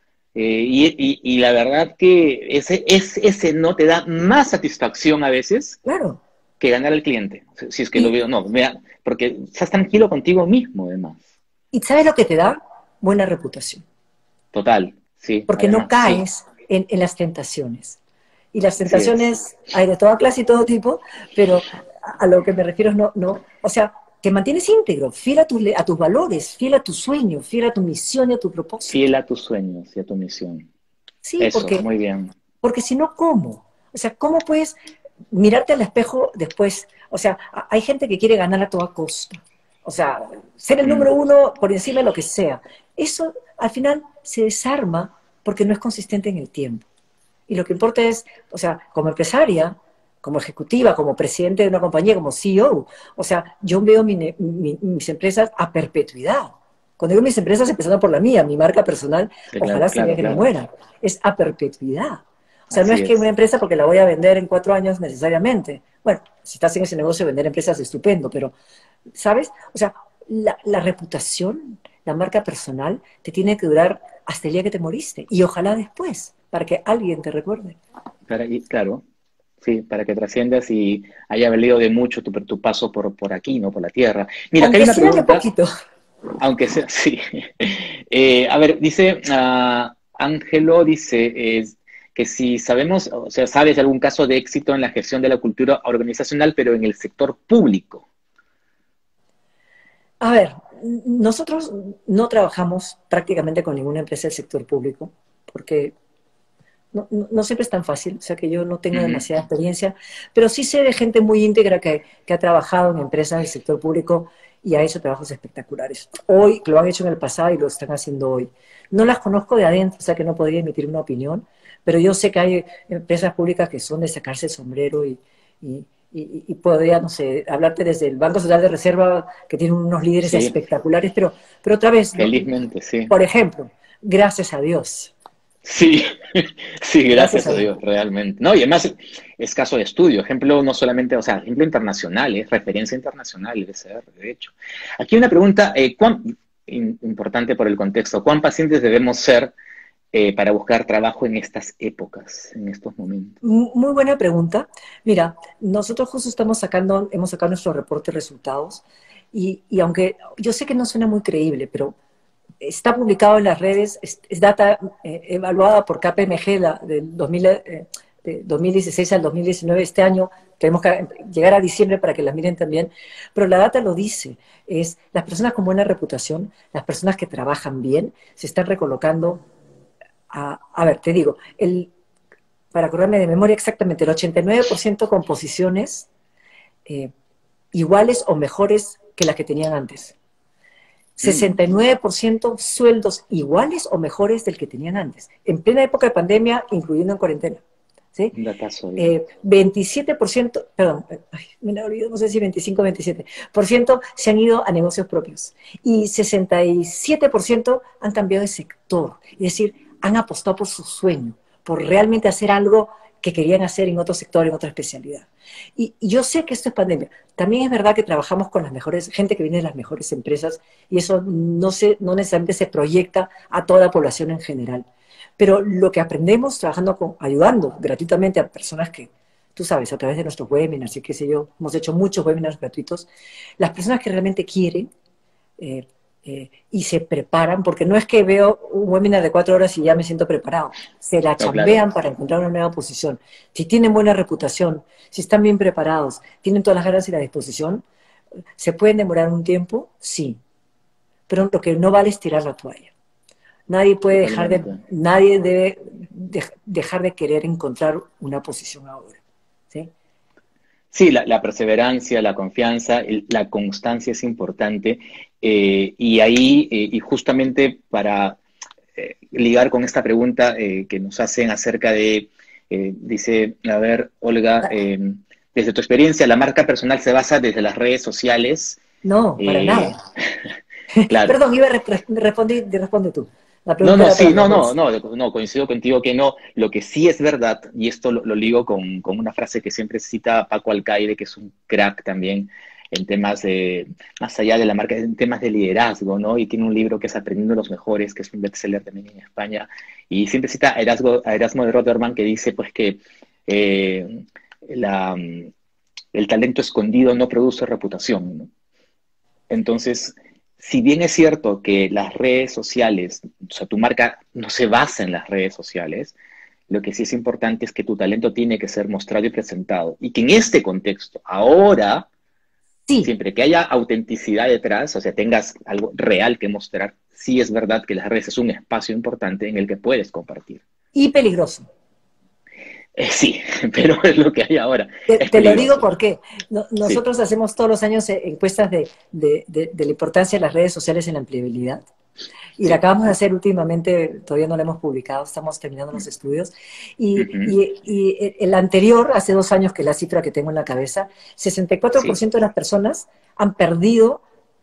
Y la verdad que ese no te da más satisfacción a veces Claro. que ganar al cliente. Si es que lo Y, veo, no, mira, porque estás tranquilo contigo mismo, además. ¿Y sabes lo que te da? Buena reputación, Total, sí, porque no además, sí, caes en las tentaciones. Y las así es. tentaciones hay de toda clase y todo tipo, pero a lo que me refiero es no, o sea, te mantienes íntegro, fiel a tus valores, fiel a tu sueño, fiel a tu misión y a tu propósito. Fiel a tus sueños y a tu misión. Sí, Eso, muy bien. porque si no, ¿cómo? O sea, ¿cómo puedes mirarte al espejo después? O sea, hay gente que quiere ganar a toda costa. O sea, ser el Mm. número uno por encima de lo que sea. Eso al final se desarma porque no es consistente en el tiempo. Y lo que importa es, o sea, como empresaria, como ejecutiva, como presidente de una compañía, como CEO, o sea, yo veo mis empresas a perpetuidad. Cuando digo mis empresas, empezando por la mía, mi marca personal, Sí, claro, ojalá se vea claro, que no claro. muera. Es a perpetuidad. O sea, no Así es que una es. empresa porque la voy a vender en 4 años necesariamente. Bueno, si estás en ese negocio de vender empresas, estupendo, pero, ¿sabes? O sea, la reputación, la marca personal, te tiene que durar hasta el día que te moriste. Y ojalá después, para que alguien te recuerde. Claro, sí, para que trasciendas y haya valido de mucho tu paso por aquí, ¿no? Por la tierra. Mira, acá hay Aunque una sea de pregunta, poquito. aunque sea, sí. A ver, dice, Ángelo dice que si sabemos, o sea, sabes de algún caso de éxito en la gestión de la cultura organizacional, pero en el sector público. A ver, nosotros no trabajamos prácticamente con ninguna empresa del sector público, porque no siempre es tan fácil, o sea que yo no tengo Ujú. demasiada experiencia, pero sí sé de gente muy íntegra que ha trabajado en empresas del sector público y ha hecho trabajos espectaculares. Hoy lo han hecho en el pasado y lo están haciendo hoy. No las conozco de adentro, o sea que no podría emitir una opinión, pero yo sé que hay empresas públicas que son de sacarse el sombrero y, y podría, no sé, hablarte desde el Banco Central de Reserva, que tiene unos líderes Sí, espectaculares, pero otra vez, felizmente, sí. por ejemplo, gracias a Dios, Sí, sí, gracias gracias a a Dios. Dios, realmente. No, y además es caso de estudio, ejemplo no solamente, o sea, ejemplo internacional, es referencia internacional, debe ser, de hecho. Aquí hay una pregunta, importante por el contexto, ¿cuán pacientes debemos ser para buscar trabajo en estas épocas, en estos momentos? Muy buena pregunta. Mira, nosotros justo hemos sacado nuestro reporte de resultados y aunque yo sé que no suena muy creíble, pero está publicado en las redes, es data evaluada por KPMG del 2016 al 2019, este año tenemos que llegar a diciembre para que las miren también, pero la data lo dice, es las personas con buena reputación, las personas que trabajan bien, se están recolocando a ver, te digo, para acordarme de memoria exactamente, el 89% con posiciones eh, iguales o mejores que las que tenían antes. Mm, 69% sueldos iguales o mejores del que tenían antes, en plena época de pandemia, incluyendo en cuarentena. ¿Sí? un datazo ahí. 27%, perdón, ay, me he olvidado, no sé si 25 o 27% se han ido a negocios propios y 67% han cambiado de sector, es decir, han apostado por su sueño, por realmente hacer algo que querían hacer en otro sector, en otra especialidad. Y yo sé que esto es pandemia. También es verdad que trabajamos con las mejores, gente que viene de las mejores empresas y eso no necesariamente se proyecta a toda la población en general. Pero lo que aprendemos trabajando ayudando gratuitamente a personas que, tú sabes, a través de nuestros webinars y qué sé yo, hemos hecho muchos webinars gratuitos, las personas que realmente quieren eh, y se preparan, porque no es que veo un webinar de 4 horas y ya me siento preparado, se la No, claro, chambean para encontrar una nueva posición. Si tienen buena reputación, si están bien preparados, tienen todas las ganas y la disposición, ¿se pueden demorar un tiempo? Sí, pero lo que no vale es tirar la toalla. totalmente. Nadie debe dejar de querer encontrar una posición ahora. ¿Sí? Sí, la perseverancia, la confianza, la constancia es importante. Y ahí, y justamente para ligar con esta pregunta que nos hacen acerca de, dice, a ver, Olga, desde tu experiencia, la marca personal se basa desde las redes sociales. No, para Eh, nada. claro. Perdón, responde tú. La No, pregunta no, era para sí, los no, no, dos. no, no, coincido contigo que no. Lo que sí es verdad, y esto lo ligo con una frase que siempre cita Paco Alcaide, que es un crack también en temas de, más allá de la marca, en temas de liderazgo, ¿no? Y tiene un libro que es Aprendiendo de los Mejores, que es un bestseller también en España, y siempre cita a Erasmo de Rotterdam, que dice, pues, que eh, la, el talento escondido no produce reputación, ¿no? Entonces, si bien es cierto que las redes sociales, o sea, tu marca no se basa en las redes sociales, lo que sí es importante es que tu talento tiene que ser mostrado y presentado. Y que en este contexto, ahora, Sí, siempre que haya autenticidad detrás, o sea, tengas algo real que mostrar, sí es verdad que las redes es un espacio importante en el que puedes compartir. y peligroso. Sí, pero es lo que hay ahora. Es Te lo digo peligroso. porque Sí, nosotros hacemos todos los años encuestas de la importancia de las redes sociales en la empleabilidad. Y la sí. acabamos de hacer últimamente, todavía no la hemos publicado, estamos terminando los estudios. Ujú, Y el anterior, hace 2 años, que es la cifra que tengo en la cabeza, sí. 64% de las personas han perdido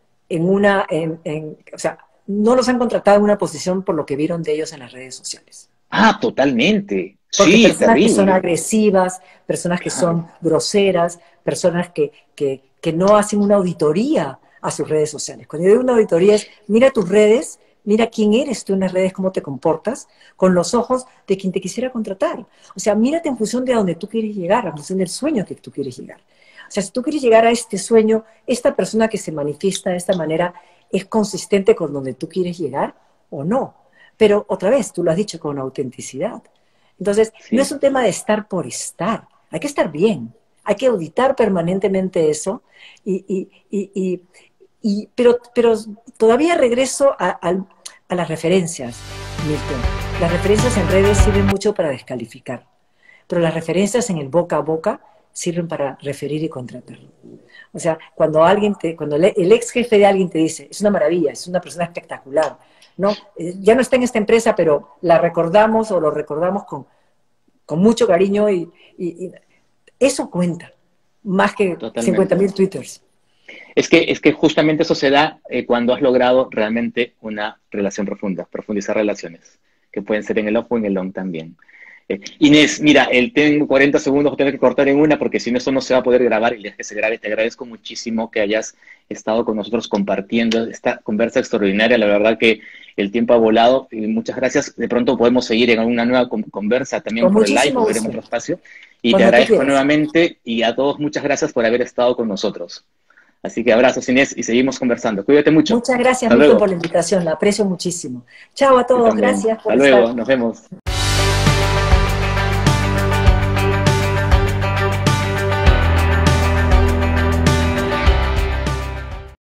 o sea, no los han contratado en una posición por lo que vieron de ellos en las redes sociales. Ah, totalmente. Porque Sí, personas que son terrible. agresivas, personas que son Claro, groseras, personas que no hacen una auditoría a sus redes sociales. Cuando yo digo una auditoría es, mira tus redes, mira quién eres tú en las redes, cómo te comportas, con los ojos de quien te quisiera contratar. O sea, mírate en función de dónde tú quieres llegar, en función del sueño que tú quieres llegar. O sea, si tú quieres llegar a este sueño, esta persona que se manifiesta de esta manera es consistente con donde tú quieres llegar o no. Pero otra vez, tú lo has dicho con autenticidad. Entonces, no es sí. un tema de estar por estar, hay que estar bien, hay que auditar permanentemente eso, y, y- y- pero todavía regreso a las referencias, Milton. Las referencias en redes sirven mucho para descalificar, pero las referencias en el boca a boca sirven para referir y contratar. O sea, cuando el ex jefe de alguien te dice, es una maravilla, es una persona espectacular, ¿no? Ya no está en esta empresa, pero la recordamos o lo recordamos con mucho cariño y eso cuenta, más que Totalmente. 50.000 twitters. Es que justamente eso se da cuando has logrado realmente una relación profunda, profundizar relaciones, que pueden ser en el off o en el on también. Inés, mira, tengo 40 segundos que tengo que cortar en una porque si no, eso no se va a poder grabar y que se grabe. Te agradezco muchísimo que hayas estado con nosotros compartiendo esta conversa extraordinaria. La verdad que el tiempo ha volado y muchas gracias. De pronto podemos seguir en una nueva conversa también Con por el live muchísimo o ver en gusto, otro espacio. Y te cuando tú agradezco quieras. nuevamente y a todos muchas gracias por haber estado con nosotros. Así que abrazos, Inés, y seguimos conversando. Cuídate mucho. Muchas gracias, Hasta Milton, por luego. la invitación, la aprecio muchísimo. Chao a Yo todos, también. gracias Hasta por estar. luego. Nos vemos.